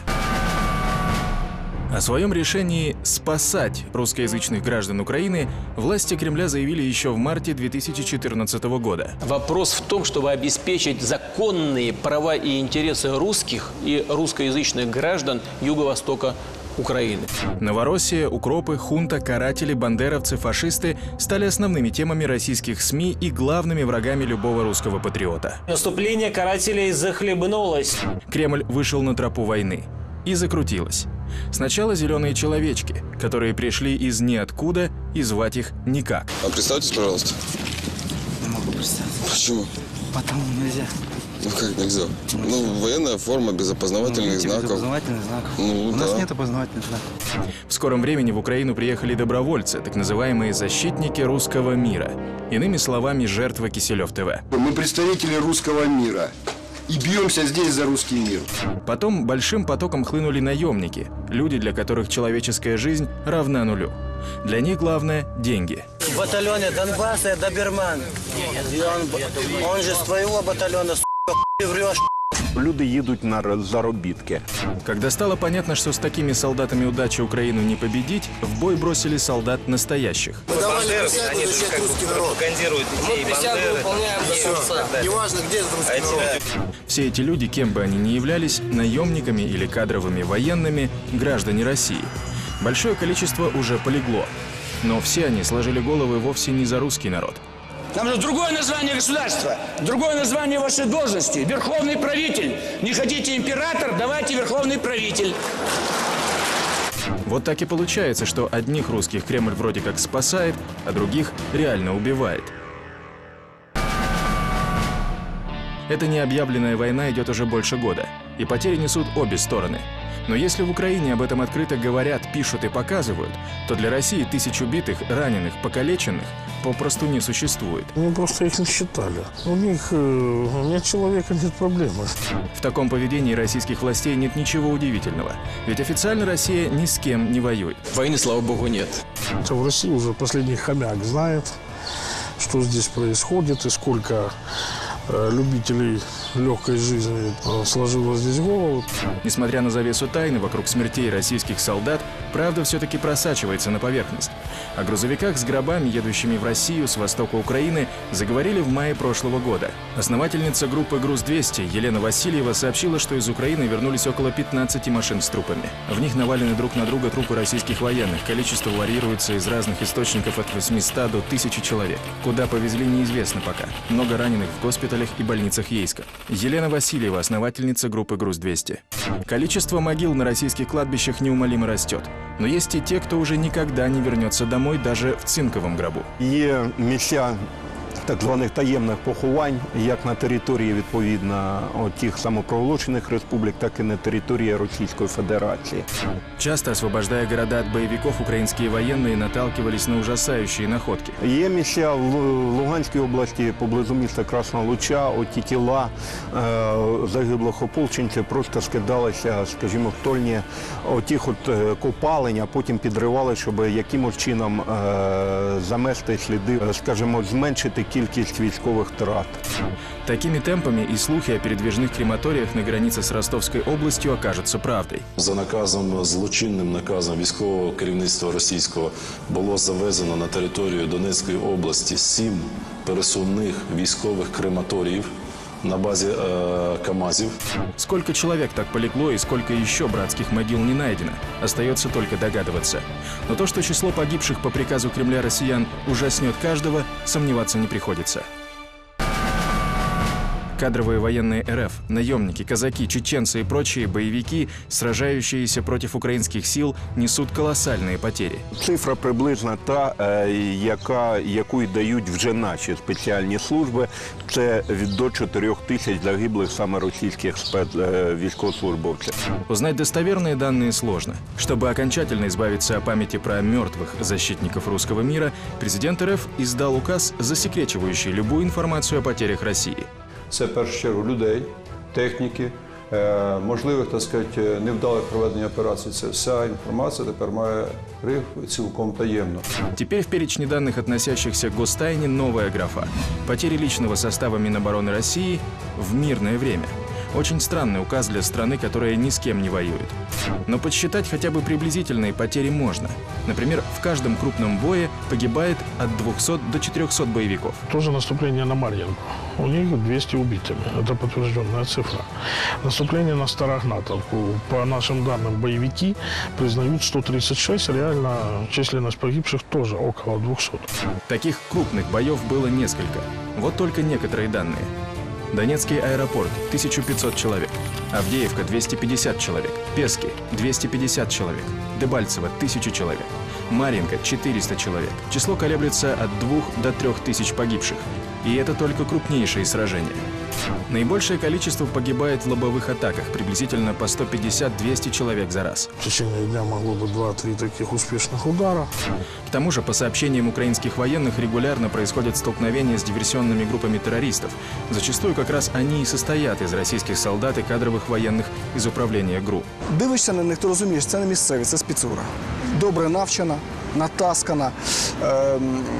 Speaker 1: О своем решении спасать русскоязычных граждан Украины власти Кремля заявили еще в марте две тысячи четырнадцатого года.
Speaker 7: Вопрос в том, чтобы обеспечить законные права и интересы русских и русскоязычных граждан Юго-Востока Украины.
Speaker 1: Новороссия, укропы, хунта, каратели, бандеровцы, фашисты стали основными темами российских СМИ и главными врагами любого русского патриота.
Speaker 8: Наступление карателей захлебнулось.
Speaker 1: Кремль вышел на тропу войны. И закрутилось. Сначала зеленые человечки, которые пришли из ниоткуда, и звать их никак.
Speaker 9: А представьтесь, пожалуйста.
Speaker 14: Не могу представить.
Speaker 9: Почему?
Speaker 14: Потому нельзя.
Speaker 9: Ну как нельзя? Ну, военная форма, без опознавательных
Speaker 14: ну,
Speaker 9: знаков.
Speaker 14: Без опознавательных знаков.
Speaker 9: Ну,
Speaker 14: У
Speaker 9: да.
Speaker 14: нас нет опознавательных знаков.
Speaker 1: В скором времени в Украину приехали добровольцы, так называемые защитники русского мира. Иными словами, жертвы Киселев ТВ.
Speaker 9: Мы представители русского мира. И бьемся здесь за русский мир.
Speaker 1: Потом большим потоком хлынули наемники, люди, для которых человеческая жизнь равна нулю. Для них главное – деньги.
Speaker 14: В батальоне Донбасса я доберман. И он, он же с твоего батальона, с***, врешь.
Speaker 11: Люди їдуть на заробітки.
Speaker 1: Когда стало понятно, что с такими солдатами удачи Украину не победить, в бой бросили солдат настоящих.
Speaker 14: Мы давали присягу защищать русский народ. Мы присягу выполняем до конца. Неважно, где этот русский народ.
Speaker 1: Все эти люди, кем бы они ни являлись, наемниками или кадровыми военными, граждане России. Большое количество уже полегло. Но все они сложили головы вовсе не за русский народ.
Speaker 27: Нам же другое название государства, другое название вашей должности – верховный правитель. Не хотите император, давайте верховный правитель.
Speaker 1: Вот так и получается, что одних русских Кремль вроде как спасает, а других реально убивает. Эта необъявленная война идет уже больше года, и потери несут обе стороны. Но если в Украине об этом открыто говорят, пишут и показывают, то для России тысяч убитых, раненых, покалеченных попросту не существует.
Speaker 23: Мы просто их не считали. У них э, нет человека, нет проблемы.
Speaker 1: В таком поведении российских властей нет ничего удивительного. Ведь официально Россия ни с кем не воюет.
Speaker 7: Войны, слава богу, нет.
Speaker 23: Это в России уже последний хомяк знает, что здесь происходит и сколько э, любителей легкой жизни сложила здесь голову.
Speaker 1: Несмотря на завесу тайны вокруг смертей российских солдат, правда все-таки просачивается на поверхность. О грузовиках с гробами, едущими в Россию с востока Украины, заговорили в мае прошлого года. Основательница группы «Груз двести» Елена Васильева сообщила, что из Украины вернулись около пятнадцати машин с трупами. В них навалены друг на друга трупы российских военных. Количество варьируется из разных источников от восьмисот до тысячи человек. Куда повезли, неизвестно пока. Много раненых в госпиталях и больницах Ейска. Елена Васильева, основательница группы «Груз двести». Количество могил на российских кладбищах неумолимо растет. Но есть и те, кто уже никогда не вернется домой даже в цинковом гробу.
Speaker 6: Є місця так званих таємних поховань, як на території, відповідно, тих самопроголошених республік, так і на території Російської Федерації.
Speaker 1: Часто, освобождая города от боевиков, украинские военные наталкивались на ужасающие находки.
Speaker 6: Є місця в Луганській області, поблизу міста Красна Луча, оті тіла е, загиблих ополченців просто скидалися, скажімо, в тольні отих от копалень, а потім підривали, щоб якимось чином е, замести сліди, скажімо, зменшити кількість військових втрат.
Speaker 1: Такими темпами и слухи о передвижных крематориях на границе с Ростовской областью окажутся правдой.
Speaker 10: За наказом, злочинним наказом військового керівництва російського було завезено на територію Донецької області сім пересувних військових крематоріїв на базе э, КАМАЗів.
Speaker 1: Сколько человек так полегло и сколько еще братских могил не найдено, остается только догадываться. Но то, что число погибших по приказу Кремля россиян ужаснет каждого, сомневаться не приходится. Кадровые военные РФ, наемники, казаки, чеченцы и прочие боевики, сражающиеся против украинских сил, несут колоссальные потери.
Speaker 6: Цифра приблизно та, яка, яку й дають вже наші спеціальні служби. Це від до чотирьох тисяч загиблих саме російських спецвійськовослужбовців.
Speaker 1: Узнать достоверные данные сложно. Чтобы окончательно избавиться о памяти про мертвых защитников русского мира, президент РФ издал указ, засекречивающий любую информацию о потерях России.
Speaker 6: Це, в першу чергу, людей, техніки, можливих, так сказати, невдалих проведення операцій. Це вся інформація тепер має гриф цілком таємно.
Speaker 1: Теперь в перечне данных, относящихся к гостайне, новая графа. Потери личного состава Минобороны России в мирное время. Очень странный указ для страны, которая ни с кем не воюет. Но подсчитать хотя бы приблизительные потери можно. Например, в каждом крупном бое погибает от двухсот до четырехсот боевиков.
Speaker 23: Тоже наступление на Марьинку. У них двести убитыми. Это подтвержденная цифра. Наступление на Старогнатовку. По нашим данным, боевики признают сто тридцать шесть. Реально численность погибших тоже около двухсот.
Speaker 1: Таких крупных боев было несколько. Вот только некоторые данные. Донецкий аэропорт – тысяча пятьсот человек, Авдеевка – двести пятьдесят человек, Пески – двести пятьдесят человек, Дебальцево – тысяча человек, Марьинка – четыреста человек. Число колеблется от двух до трех тысяч погибших. И это только крупнейшие сражения. Наибольшее количество погибает в лобовых атаках, приблизительно по сто пятьдесят — двести человек за раз.
Speaker 23: В течение дня могло быть два-три таких успешных удара.
Speaker 1: К тому же, по сообщениям украинских военных, регулярно происходят столкновения с диверсионными группами террористов. Зачастую как раз они и состоят из российских солдат и кадровых военных из управления ГРУ.
Speaker 12: Дивишся на них, ти розумієш, це не місцеві, це спецура. Добре навчена, натаскана, е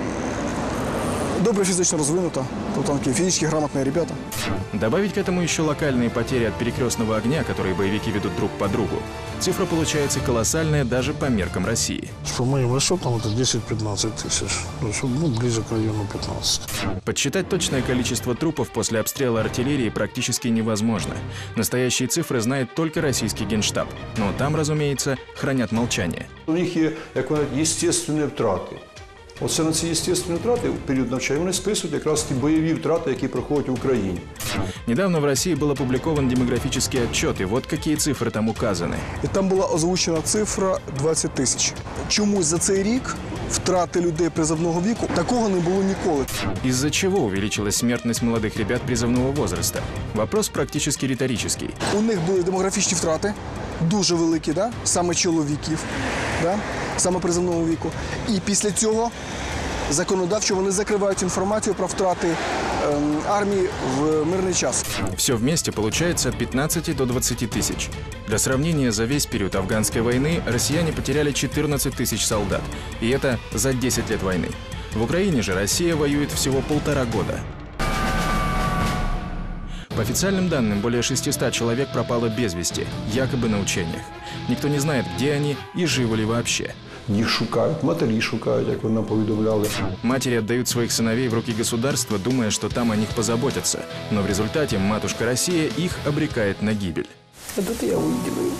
Speaker 12: добре физично развинута, тут такие физически грамотные ребята.
Speaker 1: Добавить к этому еще локальные потери от перекрестного огня, которые боевики ведут друг по другу. Цифра получается колоссальная даже по меркам России.
Speaker 23: По моим расчетам это десять-пятнадцать тысяч, то есть, ну, ближе к району пятнадцати.
Speaker 1: Подсчитать точное количество трупов после обстрела артиллерии практически невозможно. Настоящие цифры знает только российский генштаб. Но там, разумеется, хранят молчание.
Speaker 6: У них є, як вони, естественні втрати. Оце на ці естественні втрати в період навчання вони списують якраз ті бойові втрати, які проходять в Україні.
Speaker 1: Недавно в России был опубликован демографический отчет, и вот какие цифры там указаны.
Speaker 12: І там була озвучена цифра двадцять тисяч. Чомусь за цей рік втрати людей призовного віку такого не було ніколи.
Speaker 1: Из-за чего увеличилась смертность молодых ребят призывного возраста? Вопрос практически риторический.
Speaker 12: У них були демографічні втрати, дуже великі, да? Саме чоловіків, да? Саме призовного віку. І після цього законодавчо вони закривають інформацію про втрати э, армії в мирний час.
Speaker 1: Все вместе получается от пятнадцати до двадцати тысяч. Для сравнения, за весь период афганской войны россияне потеряли четырнадцать тысяч солдат. И это за десять лет войны. В Украине же Россия воюет всего полтора года. По официальным данным, более шестисот человек пропало без вести, якобы на учениях. Никто не знает, где они и живы ли вообще.
Speaker 6: Їх шукають, матері шукають, як ви нам повідомляли.
Speaker 1: Матери отдают своих сыновей в руки государства, думая, что там о них позаботятся. Но в результате матушка Россия их обрекает на гибель.
Speaker 2: А тут я увидела его.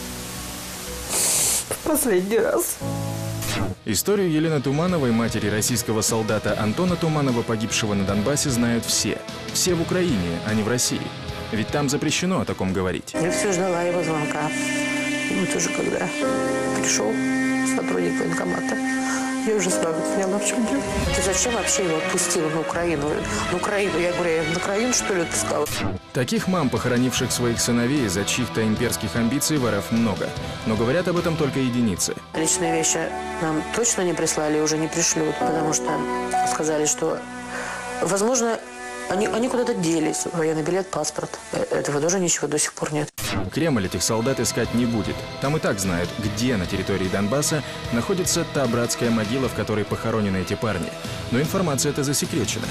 Speaker 2: В последний раз.
Speaker 1: Историю Елены Тумановой, матери российского солдата Антона Туманова, погибшего на Донбассе, знают все. Все в Украине, а не в России. Ведь там запрещено о таком говорить.
Speaker 2: Я все ждала его звонка. И вот уже когда пришел сотрудник военкомата, я уже сразу поняла, в чем дело. Ты зачем вообще его отпустила на Украину? На Украину, я говорю, я на Украину, что ли, отпускала?
Speaker 1: Таких мам, похоронивших своих сыновей из-за чьих-то имперских амбиций, в РФ много. Но говорят об этом только единицы.
Speaker 2: Личные вещи нам точно не прислали и уже не пришлют, потому что сказали, что, возможно, они, они куда-то делись. Военный билет, паспорт. Этого тоже ничего до сих пор нет.
Speaker 1: Кремль этих солдат искать не будет. Там и так знают, где на территории Донбасса находится та братская могила, в которой похоронены эти парни. Но информация эта засекречена.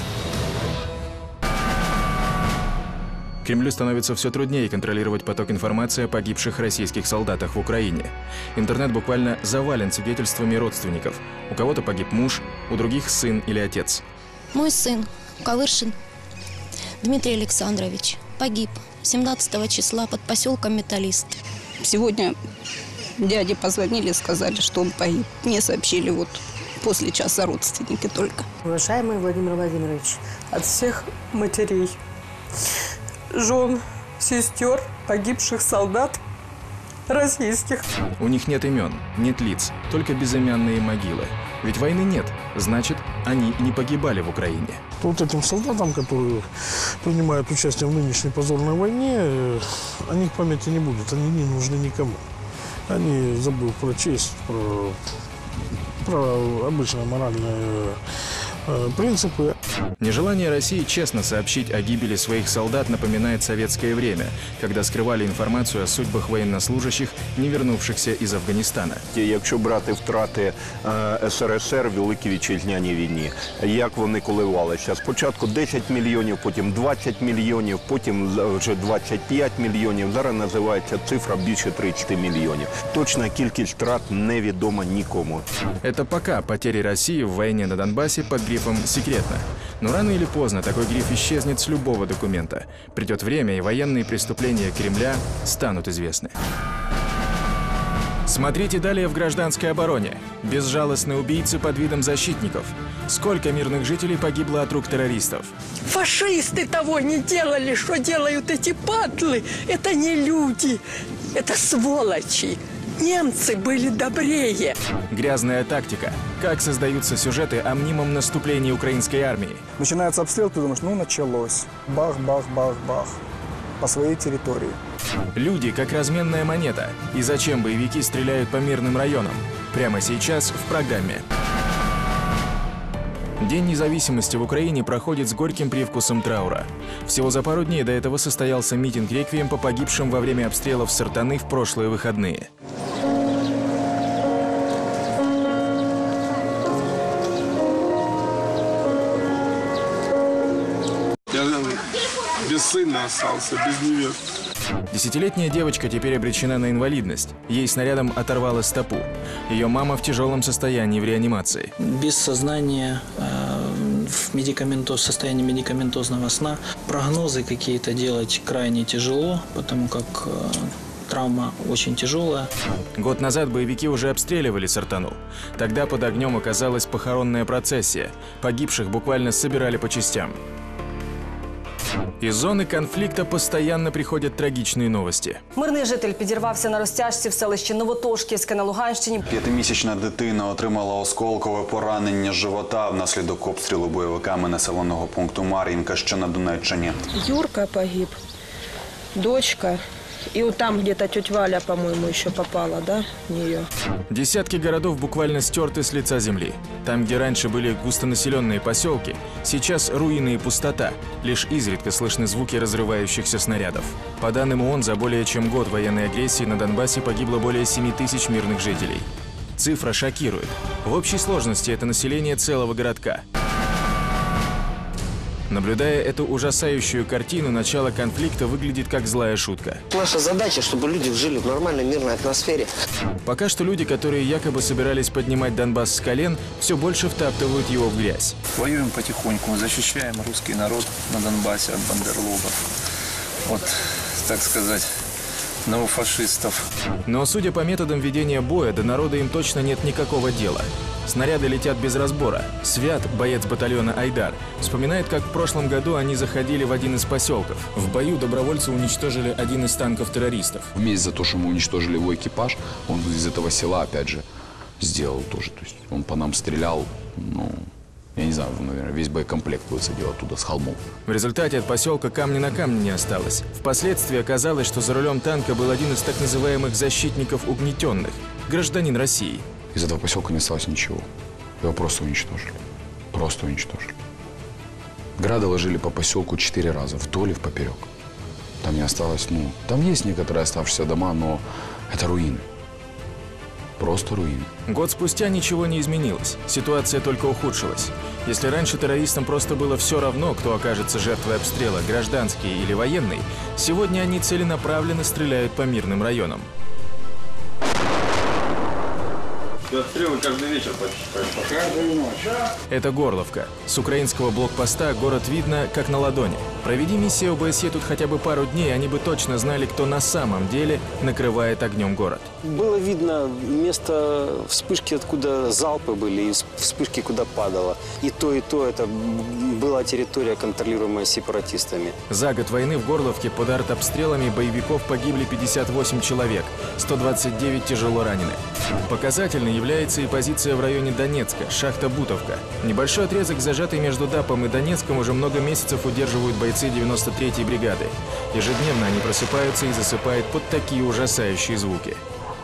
Speaker 1: Кремлю становится все труднее контролировать поток информации о погибших российских солдатах в Украине. Интернет буквально завален свидетельствами родственников. У кого-то погиб муж, у других сын или отец.
Speaker 13: Мой сын, Кавыршин Дмитрий Александрович, погиб семнадцатого числа под поселком Металлист.
Speaker 15: Сегодня дяде позвонили и сказали, что он погиб. Мне сообщили вот после часа родственники только.
Speaker 2: Уважаемый Владимир Владимирович, от всех матерей, жен, сестер погибших солдат российских.
Speaker 1: У них нет имен, нет лиц, только безымянные могилы. Ведь войны нет, значит, они не погибали в Украине.
Speaker 23: Вот этим солдатам, которые принимают участие в нынешней позорной войне, о них памяти не будет, они не нужны никому. Они забыли про честь, про, про обычные моральные э, принципы.
Speaker 1: Нежелание России честно сообщить о гибели своих солдат напоминает советское время, когда скрывали информацию о судьбах военнослужащих, не вернувшихся из Афганистана.
Speaker 6: Якщо брати втрати ес ер ес ер в Великій Вітчизняній війні, як вони коливалися? Спочатку десять мільйонів, потім двадцять мільйонів, потім вже двадцять п'ять мільйонів. Зараз називається цифра більше тридцати мільйонів. Точна кількість втрат невідома нікому.
Speaker 1: Это пока потери России в войне на Донбассе под грифом «секретно». Но рано или поздно такой гриф исчезнет с любого документа. Придет время, и военные преступления Кремля станут известны. Смотрите далее в «Гражданской обороне». Безжалостные убийцы под видом защитников. Сколько мирных жителей погибло от рук террористов?
Speaker 15: Фашисты того не делали, что делают эти падлы. Это не люди, это сволочи. Немцы были добрее.
Speaker 1: Грязная тактика. Как создаются сюжеты о мнимом наступлении украинской армии.
Speaker 12: Начинается обстрел, ты думаешь, ну началось. Бах, бах, бах, бах. По своей территории.
Speaker 1: Люди как разменная монета. И зачем боевики стреляют по мирным районам? Прямо сейчас в программе. День независимости в Украине проходит с горьким привкусом траура. Всего за пару дней до этого состоялся митинг-реквием по погибшим во время обстрелов Сартаны в прошлые выходные.
Speaker 23: Я без сына остался, без невесты.
Speaker 1: Десятилетняя девочка теперь обречена на инвалидность. Ей снарядом оторвало стопу. Ее мама в тяжелом состоянии в реанимации.
Speaker 16: Без сознания, э, в медикаментоз, состоянии медикаментозного сна. Прогнозы какие-то делать крайне тяжело, потому как э, травма очень тяжелая.
Speaker 1: Год назад боевики уже обстреливали Сартану. Тогда под огнем оказалась похоронная процессия. Погибших буквально собирали по частям. Із зони конфлікту постійно приходять трагічні новості.
Speaker 17: Мирний житель підірвався на розтяжці в селищі Новотошківське на Луганщині.
Speaker 18: П'ятимісячна дитина отримала осколкове поранення живота внаслідок обстрілу бойовиками населеного пункту Мар'їнка, що на Донеччині.
Speaker 15: Юрка погиб, дочка. И вот там где-то тетя Валя, по-моему, еще попала, да, в нее.
Speaker 1: Десятки городов буквально стерты с лица земли. Там, где раньше были густонаселенные поселки, сейчас руины и пустота. Лишь изредка слышны звуки разрывающихся снарядов. По данным ООН, за более чем год военной агрессии на Донбассе погибло более семи тысяч мирных жителей. Цифра шокирует. В общей сложности это население целого городка. Наблюдая эту ужасающую картину, начало конфликта выглядит как злая шутка.
Speaker 14: Наша задача, чтобы люди жили в нормальной мирной атмосфере.
Speaker 1: Пока что люди, которые якобы собирались поднимать Донбасс с колен, все больше втаптывают его в грязь.
Speaker 19: Воюем потихоньку, защищаем русский народ на Донбассе от бандерлогов, от, так сказать, новофашистов.
Speaker 1: Но, судя по методам ведения боя, до народа им точно нет никакого дела. Снаряды летят без разбора. Свят, боец батальона «Айдар», вспоминает, как в прошлом году они заходили в один из поселков. В бою добровольцы уничтожили один из танков террористов.
Speaker 20: Вместе за то, что мы уничтожили его экипаж, он из этого села, опять же, сделал тоже. То есть он по нам стрелял, ну, я не знаю, наверное, весь боекомплект высадил оттуда с холмов.
Speaker 1: В результате от поселка камня на камне не осталось. Впоследствии оказалось, что за рулем танка был один из так называемых защитников угнетенных, гражданин России.
Speaker 20: Из этого поселка не осталось ничего. Его просто уничтожили. Просто уничтожили. Грады ложили по поселку четыре раза, вдоль и впоперек. Там не осталось, ну, там есть некоторые оставшиеся дома, но это руины. Просто руины.
Speaker 1: Год спустя ничего не изменилось. Ситуация только ухудшилась. Если раньше террористам просто было все равно, кто окажется жертвой обстрела, гражданский или военный, сегодня они целенаправленно стреляют по мирным районам.
Speaker 19: Обстрелы каждый вечер почти. Каждую ночь.
Speaker 1: Это Горловка. С украинского блокпоста город видно как на ладони. Проведи миссия ОБСЕ тут хотя бы пару дней, они бы точно знали, кто на самом деле накрывает огнем город.
Speaker 21: Было видно место вспышки, откуда залпы были, и вспышки, куда падало. И то, и то это была территория, контролируемая сепаратистами.
Speaker 1: За год войны в Горловке под артобстрелами боевиков погибли пятьдесят восемь человек, сто двадцать девять тяжело ранены. Показательной является и позиция в районе Донецка, шахта Бутовка. Небольшой отрезок, зажатый между Дапом и Донецком, уже много месяцев удерживают бойцы девяносто третьей бригады. Ежедневно они просыпаются и засыпают под такие ужасающие звуки.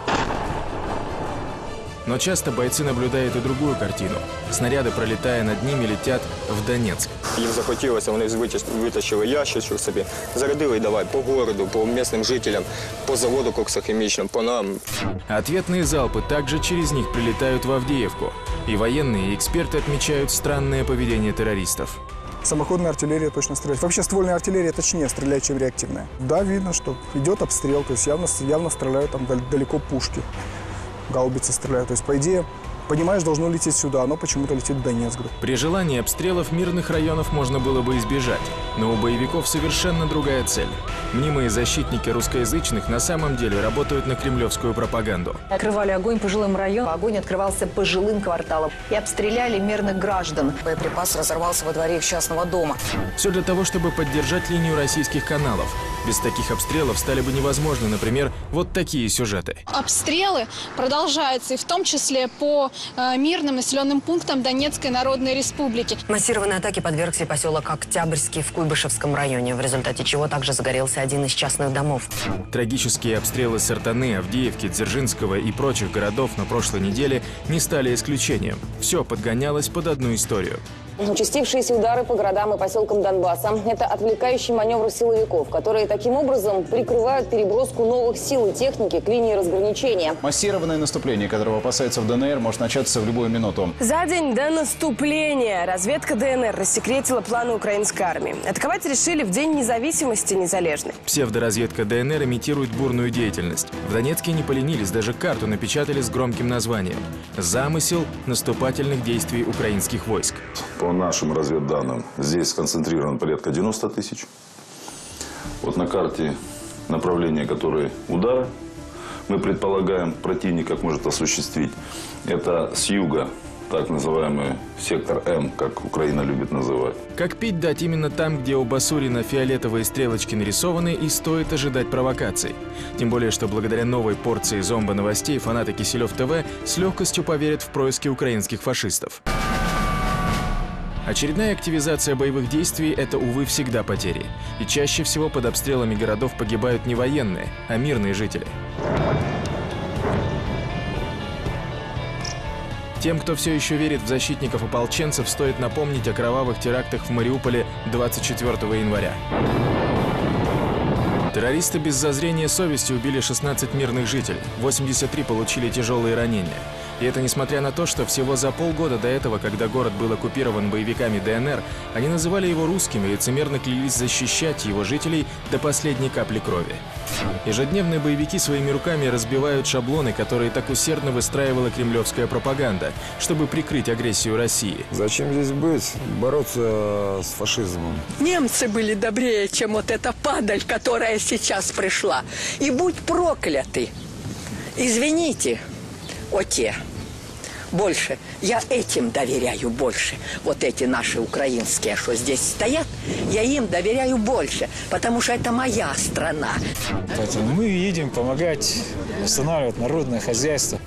Speaker 1: Но часто бойцы наблюдают и другую картину. Снаряды, пролетая над ними, летят в Донецк.
Speaker 21: Їм захотілося, вони витащили ящичок собі, зарядили і давай по городу, по місцевим жителям, по заводу коксохимічному, по нам.
Speaker 1: Ответные залпы также через них прилетают в Авдеевку. И военные, и эксперты отмечают странное поведение террористов.
Speaker 12: Самоходная артиллерия точно стреляет. Вообще ствольная артиллерия точнее стреляет, чем реактивная. Да, видно, что идет обстрел, то есть явно, явно стреляют там далеко пушки. Гаубицы стреляют. То есть, по идее, понимаешь, должно лететь сюда, но почему-то летит в Донецк.
Speaker 1: При желании обстрелов мирных районов можно было бы избежать. Но у боевиков совершенно другая цель. Мнимые защитники русскоязычных на самом деле работают на кремлевскую пропаганду.
Speaker 17: Открывали огонь по жилым районам. Огонь открывался по жилым кварталам. И обстреляли мирных граждан. Боеприпас разорвался во дворе их частного дома.
Speaker 1: Все для того, чтобы поддержать линию российских каналов. Без таких обстрелов стали бы невозможны, например, вот такие сюжеты.
Speaker 22: Обстрелы продолжаются, и в том числе по э, мирным населенным пунктам Донецкой Народной Республики.
Speaker 24: Массированной атаке подвергся и поселок Октябрьский в Куйбышевском районе, в результате чего также загорелся один из частных домов.
Speaker 1: Трагические обстрелы Сартаны, Авдеевки, Дзержинского и прочих городов на прошлой неделе не стали исключением. Все подгонялось под одну историю.
Speaker 25: Участившиеся удары по городам и поселкам Донбасса – это отвлекающий маневр силовиков, которые таким образом прикрывают переброску новых сил и техники к линии разграничения.
Speaker 26: Массированное наступление, которого опасаются в ДНР, может начаться в любую минуту.
Speaker 28: За день до наступления разведка ДНР рассекретила планы украинской армии. Атаковать решили в День независимости незалежной.
Speaker 1: Псевдоразведка ДНР имитирует бурную деятельность. В Донецке не поленились, даже карту напечатали с громким названием «Замысел наступательных действий украинских войск».
Speaker 10: По нашим разведданным, здесь сконцентрировано порядка девяноста тысяч. Вот на карте направления, которые удары, мы предполагаем, противник может осуществить. Это с юга, так называемый сектор М, как Украина любит называть.
Speaker 1: Как пить дать именно там, где у Басурина фиолетовые стрелочки нарисованы, и стоит ожидать провокаций. Тем более, что благодаря новой порции зомбо-новостей фанаты Киселев ТВ с легкостью поверят в происки украинских фашистов. Очередная активизация боевых действий – это, увы, всегда потери. И чаще всего под обстрелами городов погибают не военные, а мирные жители. Тем, кто все еще верит в защитников-ополченцев, стоит напомнить о кровавых терактах в Мариуполе двадцать четвёртого января. Террористы без зазрения совести убили шестнадцать мирных жителей, восемьдесят три получили тяжелые ранения. И это несмотря на то, что всего за полгода до этого, когда город был оккупирован боевиками ДНР, они называли его русским и лицемерно клялись защищать его жителей до последней капли крови. Ежедневные боевики своими руками разбивают шаблоны, которые так усердно выстраивала кремлевская пропаганда, чтобы прикрыть агрессию России.
Speaker 3: Зачем здесь быть? Бороться с фашизмом.
Speaker 15: Немцы были добрее, чем вот эта падаль, которая сейчас пришла. И будь прокляты. Извините, о те. Больше. Я этим доверяю больше. Вот эти наши украинские, что здесь стоят, я им доверяю больше, потому что это моя страна.
Speaker 4: Поэтому мы едем помогать восстанавливать народное хозяйство.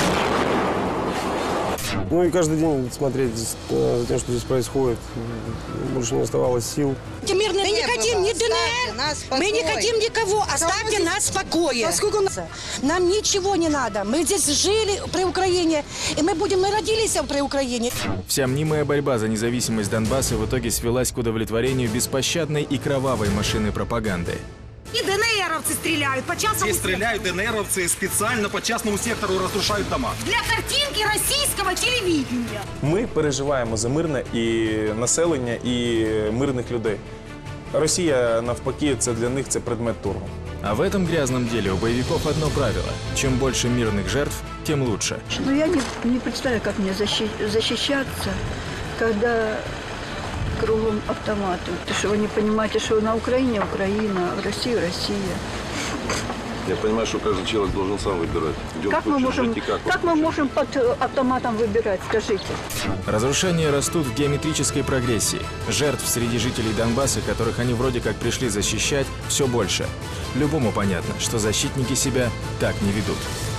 Speaker 3: Ну и каждый день смотреть за тем, что здесь происходит. Больше не оставалось сил.
Speaker 5: Мы не хотим ни ДНР, мы не хотим никого. Оставьте нас в покое. Нам ничего не надо. Мы здесь жили при Украине, и мы будем, мы родились при Украине.
Speaker 1: Вся мнимая борьба за независимость Донбасса в итоге свелась к удовлетворению беспощадной и кровавой машины пропаганды.
Speaker 5: И ДНРовцы стреляют по частному
Speaker 7: Здесь стреляют ДНРовцы специально по частному сектору разрушают дома.
Speaker 5: Для картинки российского телевидения.
Speaker 8: Ми переживаємо за мирне і населення, і мирних людей. Росія, навпаки, це для них це предмет торгу.
Speaker 1: А в этом грязном деле у боевиков одно правило. Чем больше мирных жертв, тем лучше.
Speaker 9: Ну, я не, не представляю, как мне защи защищаться, когда кругом автоматы. Потому что вы не понимаете, что на Украине Украина, в России Россия.
Speaker 11: Я понимаю, что каждый человек должен сам выбирать.
Speaker 9: Как мы, можем, как, как мы можем под автоматом выбирать, скажите?
Speaker 1: Разрушения растут в геометрической прогрессии. Жертв среди жителей Донбасса, которых они вроде как пришли защищать, все больше. Любому понятно, что защитники себя так не ведут.